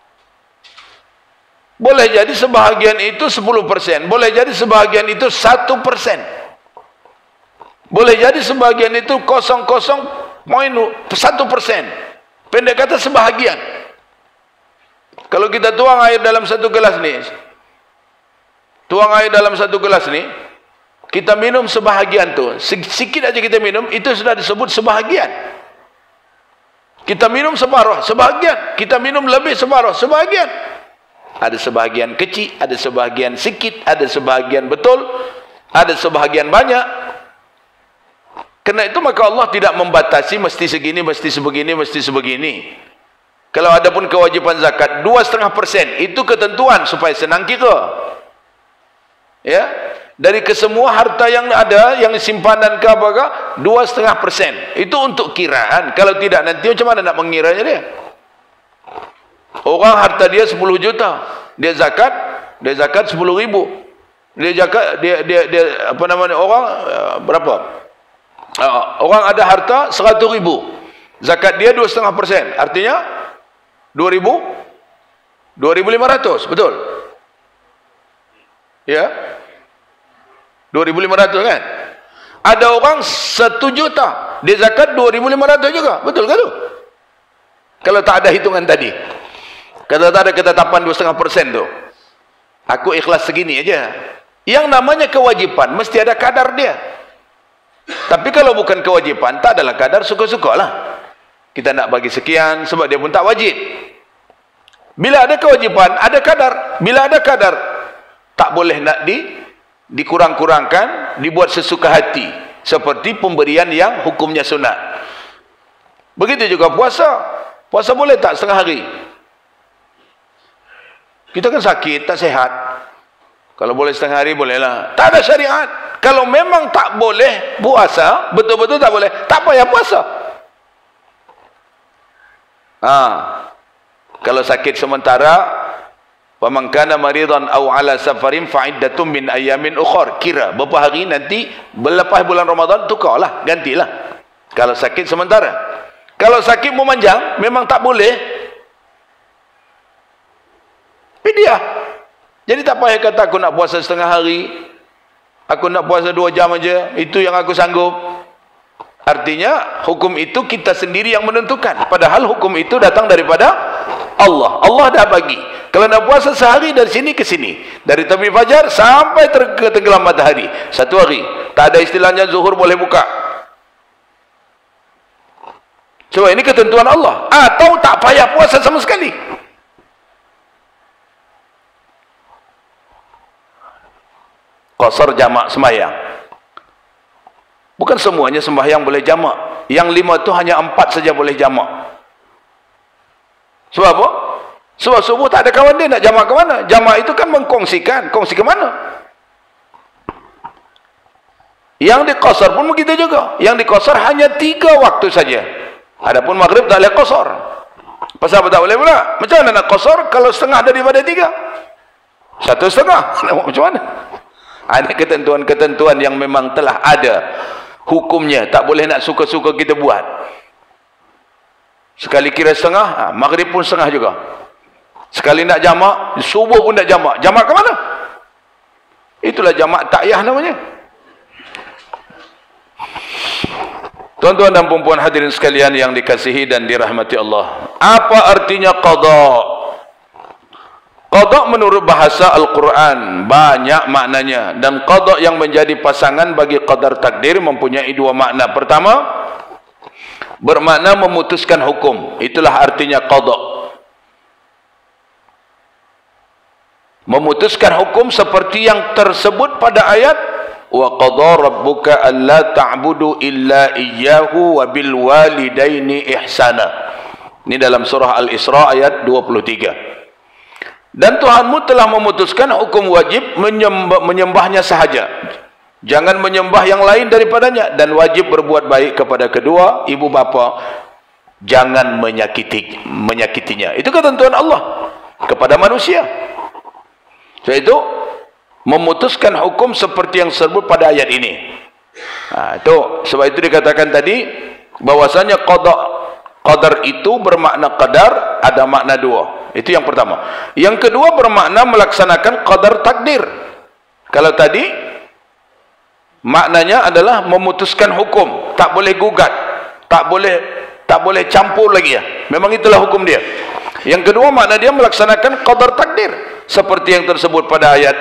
Boleh jadi sebahagian itu sepuluh persen. Boleh jadi sebahagian itu satu persen. Boleh jadi sebahagian itu kosong kosong satu persen. Pendek kata sebahagian. Kalau kita tuang air dalam satu gelas ni, tuang air dalam satu gelas ni, kita minum sebahagian tu, sikit aja kita minum, itu sudah disebut sebahagian. Kita minum separuh, sebahagian. Kita minum lebih, separuh, sebahagian. Ada sebahagian kecil, ada sebahagian sikit, ada sebahagian betul, ada sebahagian banyak. Karena itu maka Allah tidak membatasi mesti segini, mesti sebegini, mesti sebegini. Kalau ada pun kewajiban zakat dua koma lima persen, itu ketentuan supaya senang kita. Ya, dari kesemua harta yang ada, yang simpanan ke apakah, dua koma lima persen. Itu untuk kiraan. Kalau tidak, nanti macam mana nak mengiranya dia? Orang harta dia sepuluh juta, dia zakat, dia zakat sepuluh ribu. Dia zakat, dia dia dia apa namanya, orang uh, berapa? Uh, orang ada harta seratus ribu. Zakat dia dua koma lima persen. Artinya dua ribu, dua ribu lima ratus, betul? Ya? dua ribu lima ratus kan? Ada orang satu juta, dia zakat dua ribu lima ratus juga. Betul kan tu? Kalau tak ada hitungan tadi. Kalau tak ada ketetapan dua koma lima persen tu, aku ikhlas segini aja. Yang namanya kewajiban mesti ada kadar dia. Tapi kalau bukan kewajiban, tak adalah kadar, suka-suka lah. Kita nak bagi sekian sebab dia pun tak wajib. Bila ada kewajipan, ada kadar. Bila ada kadar, tak boleh nak di dikurang-kurangkan, dibuat sesuka hati. Seperti pemberian yang hukumnya sunat. Begitu juga puasa. Puasa boleh tak setengah hari? Kita kan sakit, tak sehat. Kalau boleh setengah hari, bolehlah. Tak ada syariat. Kalau memang tak boleh puasa, betul-betul tak boleh, tak payah puasa. Ah. Kalau sakit sementara, faman kana maridan aw ala safarin fa iddatun min ayamin ukhra. Kira berapa hari nanti berlepas bulan Ramadan, tukarlah, gantilah. Kalau sakit sementara. Kalau sakit memanjang, memang tak boleh. Fidyah. Jadi tak payah kata aku nak puasa setengah hari, aku nak puasa dua jam aja, itu yang aku sanggup. Artinya hukum itu kita sendiri yang menentukan, padahal hukum itu datang daripada Allah. Allah dah bagi. Kalau nak puasa sehari dari sini ke sini, dari terbit fajar sampai ke tenggelam matahari, satu hari. Tak ada istilahnya zuhur boleh buka. Sebab ini ketentuan Allah. Atau tak payah puasa sama sekali. Qasar jamak sembahyang. Bukan semuanya sembahyang boleh jamak. Yang lima tu hanya empat saja boleh jamak. Sebab apa? Sebab subuh tak ada kawan dia nak jamak ke mana? Jamak itu kan mengkongsikan. Kongsi ke mana? Yang diqasar pun begitu juga. Yang diqasar hanya tiga waktu saja. Adapun maghrib tak boleh qasar. Pasal apa tak boleh pula? Macam mana nak qasar kalau setengah daripada tiga? Satu setengah. Macam mana? Ada ketentuan-ketentuan yang memang telah ada hukumnya. Tak boleh nak suka-suka kita buat. Sekali kira setengah, ha, maghrib pun setengah juga. Sekali nak jamak, subuh pun nak jamak. Jamak ke mana? Itulah jamak takyah namanya. Tuan-tuan dan puan-puan hadirin sekalian yang dikasihi dan dirahmati Allah. Apa artinya qada? Qada menurut bahasa Al-Quran banyak maknanya. Dan qada yang menjadi pasangan bagi qadar takdir mempunyai dua makna. Pertama, bermakna memutuskan hukum. Itulah artinya qada. Memutuskan hukum seperti yang tersebut pada ayat wa qada rabbuka alla ta'budu illa iyyahu wa bil walidaini ihsana. Ini dalam surah Al-Isra ayat dua puluh tiga. Dan Tuhanmu telah memutuskan hukum wajib menyembah, menyembahnya sahaja. Jangan menyembah yang lain daripadanya. Dan wajib berbuat baik kepada kedua ibu bapa. Jangan menyakiti menyakitinya. Itu ketentuan Allah kepada manusia. Sebab itu memutuskan hukum seperti yang disebut pada ayat ini. Nah, itu sebab itu dikatakan tadi bahwasanya qada qadar itu bermakna qadar ada makna dua. Itu yang pertama. Yang kedua bermakna melaksanakan qadar takdir. Kalau tadi maknanya adalah memutuskan hukum, tak boleh gugat, tak boleh tak boleh campur lagi ya. Memang itulah hukum dia. Yang kedua makna dia melaksanakan qadar takdir seperti yang tersebut pada ayat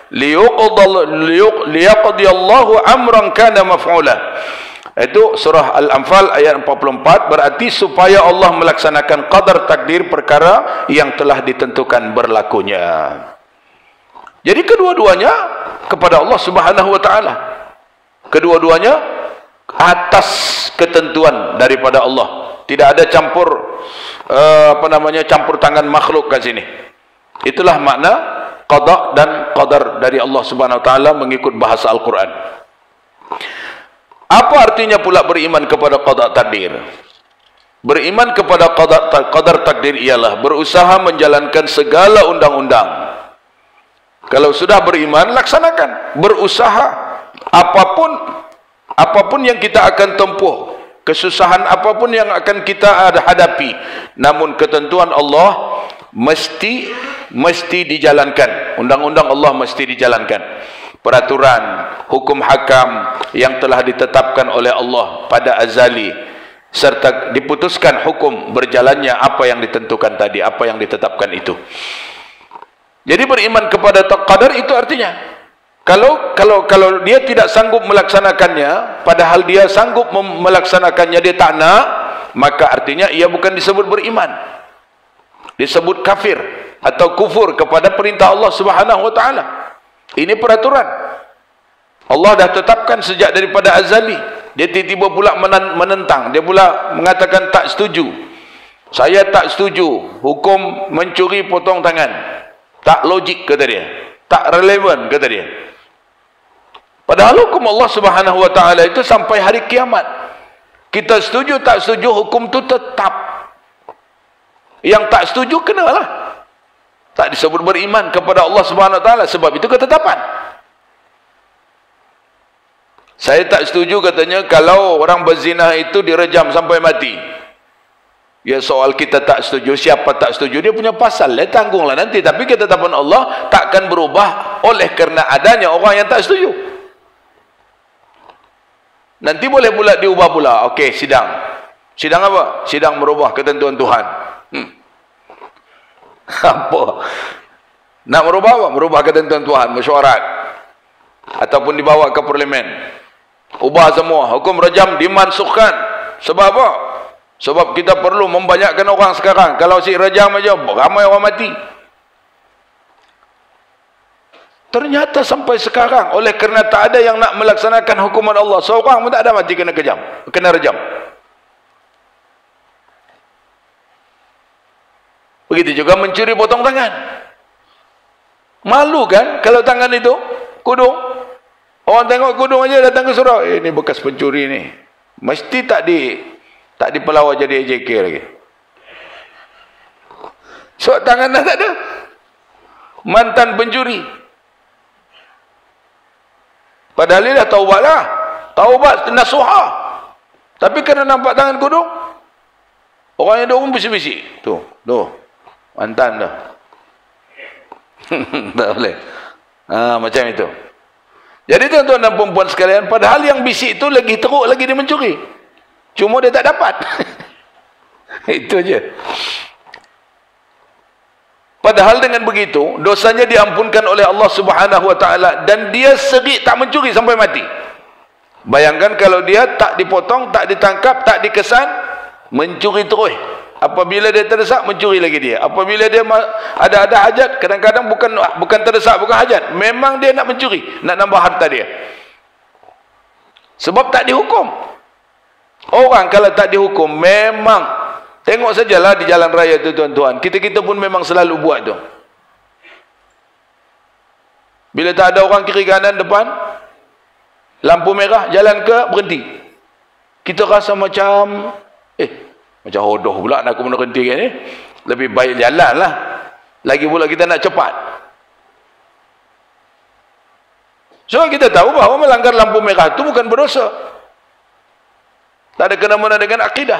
liyaqdiyallahu amran kana maf'ula. Itu surah Al-Anfal ayat empat puluh empat, berarti supaya Allah melaksanakan qadar takdir perkara yang telah ditentukan berlakunya. Jadi kedua-duanya kepada Allah Subhanahu wa taala. Kedua-duanya atas ketentuan daripada Allah. Tidak ada campur uh, apa namanya campur tangan makhluk kat sini. Itulah makna qada dan qadar dari Allah Subhanahu wa taala mengikut bahasa Al-Quran. Apa artinya pula beriman kepada qada takdir? Beriman kepada qada qadar takdir ialah berusaha menjalankan segala undang-undang. Kalau sudah beriman, laksanakan. Berusaha apapun apapun yang kita akan tempuh, kesusahan apapun yang akan kita hadapi, namun ketentuan Allah mesti mesti dijalankan. Undang-undang Allah mesti dijalankan. Peraturan, hukum hakam yang telah ditetapkan oleh Allah pada azali, serta diputuskan hukum berjalannya apa yang ditentukan tadi, apa yang ditetapkan itu. Jadi beriman kepada qadar itu artinya kalau kalau kalau dia tidak sanggup melaksanakannya, padahal dia sanggup melaksanakannya, dia tak nak, maka artinya ia bukan disebut beriman. disebut kafir atau kufur kepada perintah Allah Subhanahu wa taala. Ini peraturan. Allah dah tetapkan sejak daripada azali. Dia tiba-tiba pula menentang, dia pula mengatakan tak setuju. Saya tak setuju hukum mencuri potong tangan. Tak logik kata dia. Tak relevan kata dia. Padahal hukum Allah Subhanahu wa taala itu sampai hari kiamat. Kita setuju tak setuju, hukum itu tetap. Yang tak setuju kenalah. Tak disebut beriman kepada Allah Subhanahu wa taala, sebab itu ketetapan. Saya tak setuju katanya kalau orang berzina itu direjam sampai mati. Ya, soal kita tak setuju, siapa tak setuju, dia punya pasal, dia tanggunglah nanti. Tapi ketetapan Allah takkan berubah oleh kerana adanya orang yang tak setuju. Nanti boleh pula diubah pula. Okey, sidang. Sidang apa? Sidang merubah ketentuan Tuhan. Hmm. Apa? Nak merubah apa? Merubah ketentuan Tuhan, mesyuarat. Ataupun dibawa ke parlimen. Ubah semua. Hukum rejam dimansukhkan. Sebab apa? Sebab kita perlu membanyakkan orang sekarang. Kalau si rejam aja, ramai orang mati. Ternyata sampai sekarang, oleh kerana tak ada yang nak melaksanakan hukuman Allah, seorang pun tak ada mati kena kejam, kena rejam. Begitu juga mencuri potong tangan. Malu kan kalau tangan itu kudung. Orang tengok kudung aja datang ke surau, eh, ini bekas pencuri ni. Mesti tak di tak dipelawar jadi A J K lagi. So tangan dah tak ada. Mantan pencuri. Padahal dia dah taubat lah. Taubat nasuha. Tapi kerana nampak tangan kudung, orang yang duduk pun bisik-bisik. Tuh, tuh. Mantan dah. Tak boleh. Ha, macam itu. Jadi tuan-tuan dan perempuan sekalian, padahal yang bisik itu lagi teruk lagi dia mencuri. Cuma dia tak dapat. Itu aja. Padahal dengan begitu, dosanya diampunkan oleh Allah Subhanahu wa taala dan dia serik tak mencuri sampai mati. Bayangkan kalau dia tak dipotong, tak ditangkap, tak dikesan, mencuri terus. Apabila dia terdesak, mencuri lagi dia. Apabila dia ada-ada hajat, kadang-kadang bukan bukan terdesak, bukan hajat, memang dia nak mencuri, nak nambah harta dia. Sebab tak dihukum. Orang kalau tak dihukum, memang tengok sajalah di jalan raya tu tuan-tuan. Kita-kita pun memang selalu buat tu. Bila tak ada orang kiri kanan depan, lampu merah, jalan ke, berhenti. Kita rasa macam, eh, macam hodoh pula nak aku berhenti kan ni. Lebih baik jalan lah. Lagi pula kita nak cepat. So kita tahu bahawa melanggar lampu merah itu bukan berdosa. Tak ada kena-mena dengan akidah.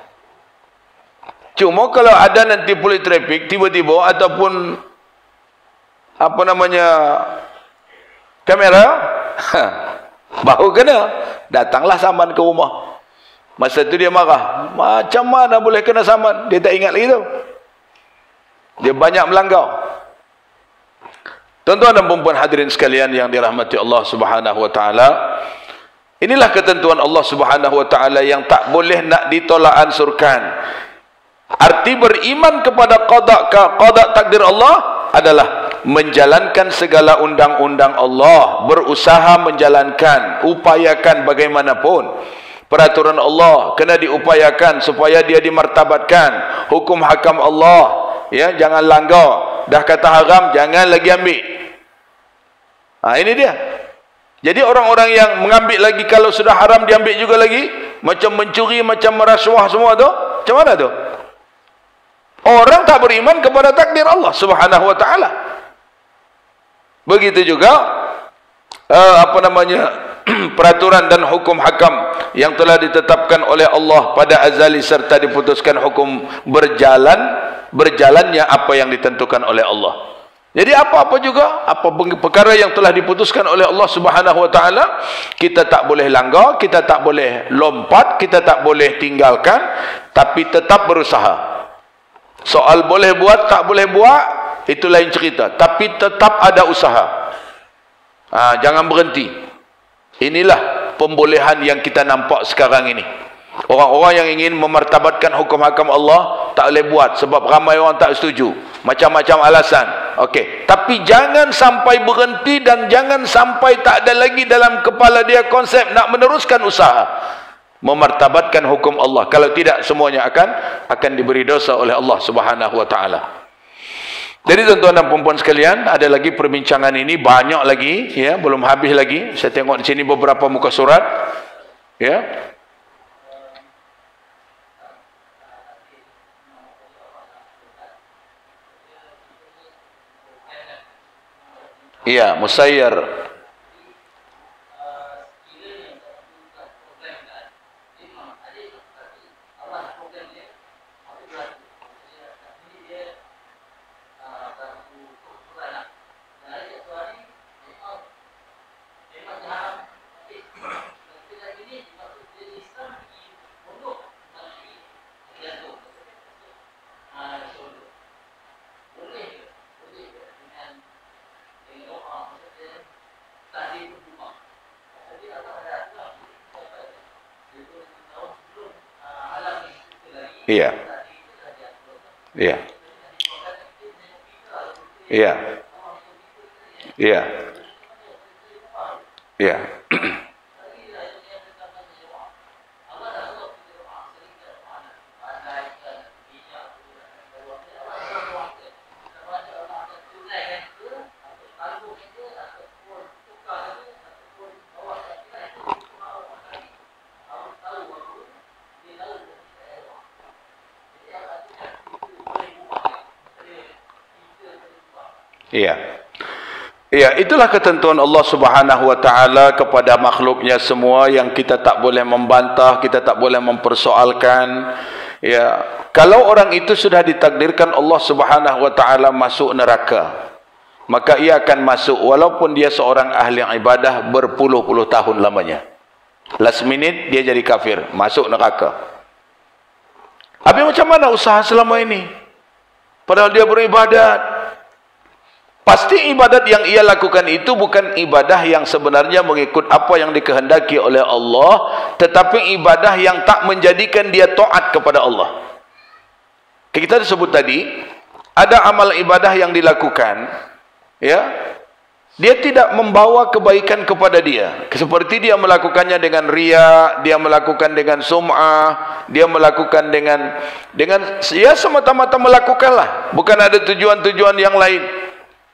Cuma kalau ada nanti polis trafik tiba-tiba ataupun apa namanya kamera, baru kena, datanglah saman ke rumah. Masa tu dia marah, macam mana boleh kena saman? Dia tak ingat lagi tu. Dia banyak melanggar. Tuan-tuan dan perempuan hadirin sekalian yang dirahmati Allah Subhanahu wa taala, inilah ketentuan Allah Subhanahu wa taala yang tak boleh nak ditolak ansurkan. Arti beriman kepada qada qada takdir Allah adalah menjalankan segala undang-undang Allah, berusaha menjalankan, upayakan bagaimanapun. Peraturan Allah kena diupayakan supaya dia dimartabatkan. Hukum hakam Allah, ya, jangan langgar. Dah kata haram, jangan lagi ambil. Ha, ini dia. Jadi orang-orang yang mengambil lagi, kalau sudah haram diambil juga lagi, macam mencuri, macam merasuah semua tu, macam mana tu? Orang tak beriman kepada takdir Allah Subhanahu wa taala. Begitu juga uh, apa namanya peraturan dan hukum hakam yang telah ditetapkan oleh Allah pada azali serta diputuskan hukum berjalan berjalannya apa yang ditentukan oleh Allah. Jadi apa-apa juga, apa perkara yang telah diputuskan oleh Allah Subhanahu wa taala, kita tak boleh langgar, kita tak boleh lompat, kita tak boleh tinggalkan, tapi tetap berusaha. Soal boleh buat tak boleh buat, itu lain cerita, tapi tetap ada usaha. Ha, jangan berhenti. Inilah pembolehan yang kita nampak sekarang ini. Orang-orang yang ingin memartabatkan hukum hakam Allah, tak boleh buat sebab ramai orang tak setuju. Macam-macam alasan. Okey, tapi jangan sampai berhenti dan jangan sampai tak ada lagi dalam kepala dia konsep nak meneruskan usaha memartabatkan hukum Allah. Kalau tidak, semuanya akan akan diberi dosa oleh Allah Subhanahu wa taala. Jadi tuan-tuan dan puan-puan sekalian, ada lagi perbincangan ini banyak lagi, ya, belum habis lagi. Saya tengok di sini beberapa muka surat, ya. Iya, Musayyar. Iya. Iya. Iya. Iya. Iya. Iya. Iya, itulah ketentuan Allah Subhanahu wa taala kepada makhluknya semua yang kita tak boleh membantah, kita tak boleh mempersoalkan. Ya, kalau orang itu sudah ditakdirkan Allah Subhanahu wa taala masuk neraka, maka ia akan masuk walaupun dia seorang ahli ibadah berpuluh-puluh tahun lamanya. Last minute dia jadi kafir, masuk neraka. Habis macam mana usaha selama ini? Padahal dia beribadat. Pasti ibadat yang ia lakukan itu bukan ibadah yang sebenarnya mengikut apa yang dikehendaki oleh Allah, tetapi ibadah yang tak menjadikan dia taat kepada Allah. Kita disebut tadi, ada amal ibadah yang dilakukan, ya, dia tidak membawa kebaikan kepada dia. Seperti dia melakukannya dengan riya, dia melakukan dengan sum'ah, dia melakukan dengan dengan ya semata-mata melakukanlah, bukan ada tujuan-tujuan yang lain.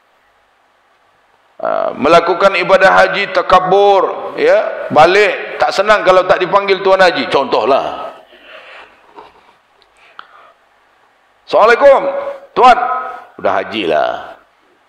Uh, melakukan ibadah haji takabur, ya, balik tak senang kalau tak dipanggil tuan haji, contohlah. Assalamualaikum tuan, udah haji lah.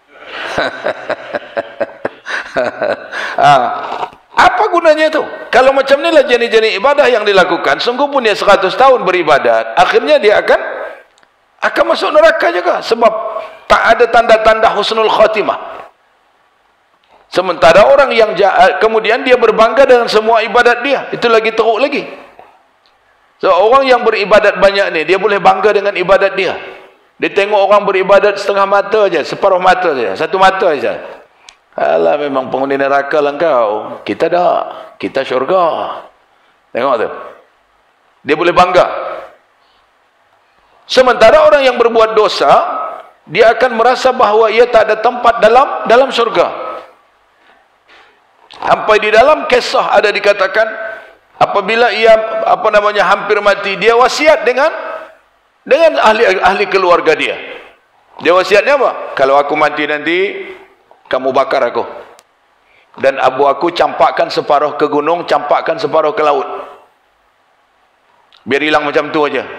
ah, apa gunanya tu? Kalau macam ni lah jenis-jenis ibadah yang dilakukan, sungguh pun dia seratus tahun beribadat, akhirnya dia akan akan masuk neraka juga, sebab tak ada tanda-tanda husnul khatimah. Sementara orang yang jahat, kemudian dia berbangga dengan semua ibadat dia, itu lagi teruk lagi. So, orang yang beribadat banyak ni, dia boleh bangga dengan ibadat dia. Dia tengok orang beribadat setengah mata aja, separuh mata saja, satu mata saja. Alah, memang penghuni neraka lah kau. Kita dah, kita syurga. Tengok tu. Dia boleh bangga. Sementara orang yang berbuat dosa, dia akan merasa bahawa ia tak ada tempat dalam dalam syurga. Sampai di dalam kisah ada dikatakan, apabila ia apa namanya hampir mati, dia wasiat dengan dengan ahli ahli keluarga dia. Dia wasiatnya apa? Kalau aku mati nanti, kamu bakar aku, dan abu aku campakkan separuh ke gunung, campakkan separuh ke laut, biar hilang macam tu aja.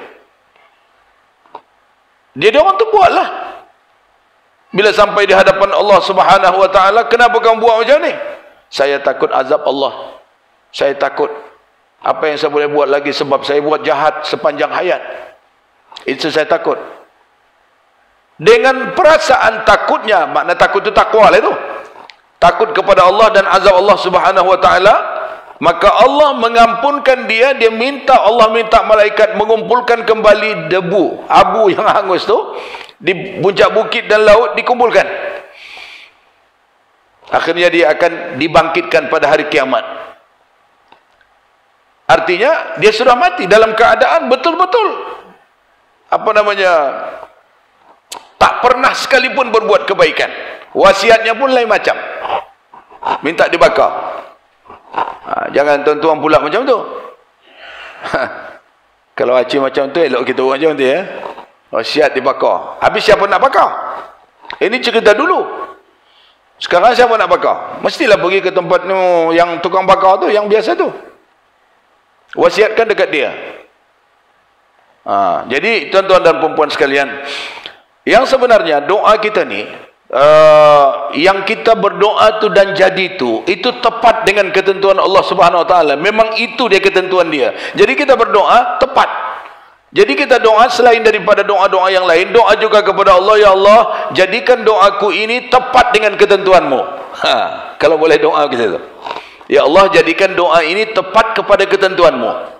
Dia dia orang tu buatlah. Bila sampai di hadapan Allah Subhanahu wa taala, kenapa kamu buat macam ni? Saya takut azab Allah. Saya takut apa yang saya boleh buat lagi, sebab saya buat jahat sepanjang hayat. Itu saya takut. Dengan perasaan takutnya, makna takut itu takwa lah itu. Takut kepada Allah dan azab Allah Subhanahu wa taala, maka Allah mengampunkan dia. Dia minta, Allah minta malaikat mengumpulkan kembali debu, abu yang hangus tu di puncak bukit dan laut, dikumpulkan. Akhirnya dia akan dibangkitkan pada hari kiamat. Artinya dia sudah mati dalam keadaan betul-betul apa namanya, tak pernah sekalipun berbuat kebaikan. Wasiatnya pun lain macam, minta dibakar. Ha, jangan tuan-tuan pula macam tu. Ha, kalau acik macam tu, elok kita buat macam tu ya. Wasiat dibakar. Habis siapa nak bakar? Ini cerita dulu. Sekarang siapa nak bakar? Mestilah pergi ke tempat tu, yang tukang bakar tu, yang biasa tu. Wasiatkan dekat dia. Ha, jadi tuan-tuan dan perempuan sekalian, yang sebenarnya doa kita ni, uh, yang kita berdoa tu dan jadi tu, itu tepat dengan ketentuan Allah Subhanahu Wa Taala. Memang itu dia ketentuan dia. Jadi kita berdoa tepat. Jadi kita doa selain daripada doa-doa yang lain, doa juga kepada Allah, ya Allah, jadikan doaku ini tepat dengan ketentuanmu. Ha, kalau boleh doa kita tu, ya Allah, jadikan doa ini tepat kepada ketentuanmu.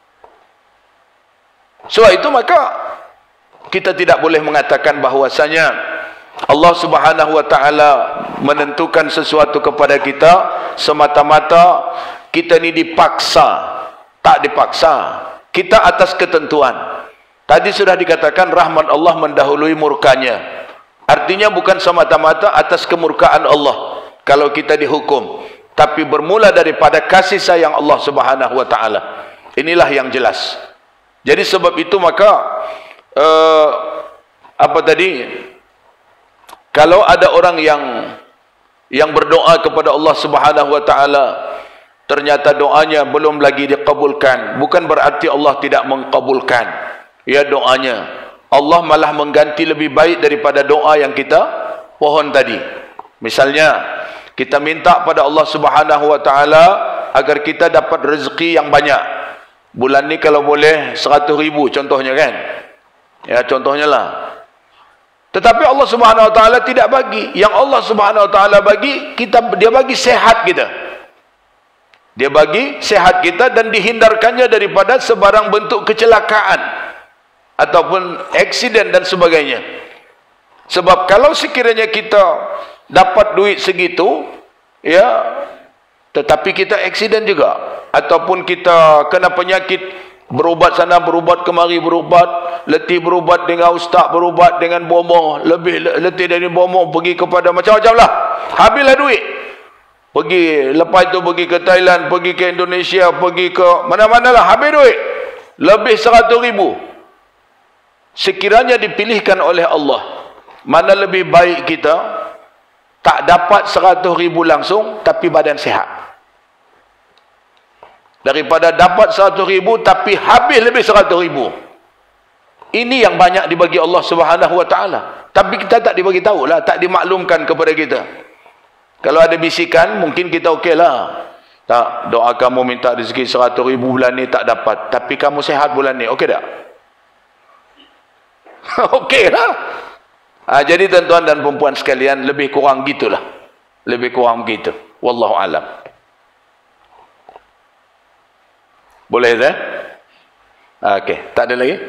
Sebab itu maka kita tidak boleh mengatakan bahwasanya Allah Subhanahu Wa Taala menentukan sesuatu kepada kita semata-mata kita ni dipaksa. Tak dipaksa. Kita atas ketentuan. Tadi sudah dikatakan rahmat Allah mendahului murkanya. Artinya bukan semata-mata atas kemurkaan Allah kalau kita dihukum, tapi bermula daripada kasih sayang Allah Subhanahu Wa Taala. Inilah yang jelas. Jadi sebab itu maka uh, apa tadi, kalau ada orang yang yang berdoa kepada Allah Subhanahu Wa Taala, ternyata doanya belum lagi dikabulkan, bukan berarti Allah tidak mengkabulkan ya doanya. Allah malah mengganti lebih baik daripada doa yang kita pohon tadi. Misalnya kita minta pada Allah Subhanahu Wa Taala agar kita dapat rezeki yang banyak. Bulan ni kalau boleh seratus ribu contohnya kan, ya contohnya lah. Tetapi Allah Subhanahu Wa Taala tidak bagi. Yang Allah Subhanahu Wa Taala bagi kita, dia bagi sehat kita. Dia bagi sehat kita dan dihindarkannya daripada sebarang bentuk kecelakaan ataupun aksiden dan sebagainya. Sebab kalau sekiranya kita dapat duit segitu, ya, tetapi kita aksiden juga, ataupun kita kena penyakit, berubat sana, berubat kemari, berubat, letih berubat dengan ustaz, berubat dengan bomoh, lebih letih dari bomoh, pergi kepada macam-macam lah, habislah duit. Pergi, lepas itu pergi ke Thailand, pergi ke Indonesia, pergi ke mana-mana lah, habis duit. Lebih seratus ribu. Sekiranya dipilihkan oleh Allah, mana lebih baik kita tak dapat seratus ribu langsung, tapi badan sehat, daripada dapat seratus ribu, tapi habis lebih seratus ribu. Ini yang banyak dibagi Allah Subhanahu Wa Taala. Tapi kita tak dibagi tahu lah, tak dimaklumkan kepada kita. Kalau ada bisikan, mungkin kita okey lah. Tak, doa kamu minta rezeki seratus ribu bulan ni tak dapat, tapi kamu sehat bulan ni, okey tak? Okey lah. Ha, jadi tuan-tuan dan perempuan sekalian, lebih kurang gitulah. Lebih kurang begitu. Wallahu alam. Boleh tak? Okey, tak ada lagi?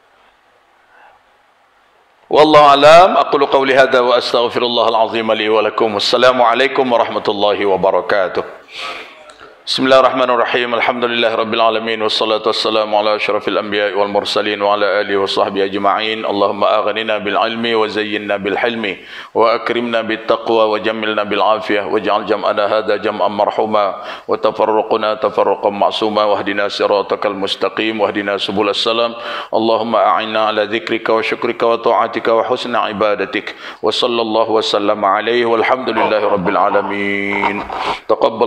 Wallahu alam. Aqulu qawli hadza wa astaghfirullahal azim li wa lakum. Wassalamualaikum warahmatullahi wabarakatuh. Bismillahirrahmanirrahim. Alhamdulillahi rabbil alamin, wassalatu wassalamu ala asyrafil anbiya'i wal mursalin wa ala alihi wa sahbihi ajma'in. Allahumma aghnina bil ilmi wa zayyinna bil hilmi wa akrimna bit taqwa wa jammilna bil afiyah waj'al jam'ana hadha jam'an marhuma wa tafarruquna tafarruqan ma'suma wahdina siratakal mustaqim wahdina subulas salam. Allahumma a'inna ala dzikrika wa syukrika wa ta'atika wa husna ibadatik. Wa sallallahu wa sallama alaihi walhamdulillahi rabbil alamin. Taqabbal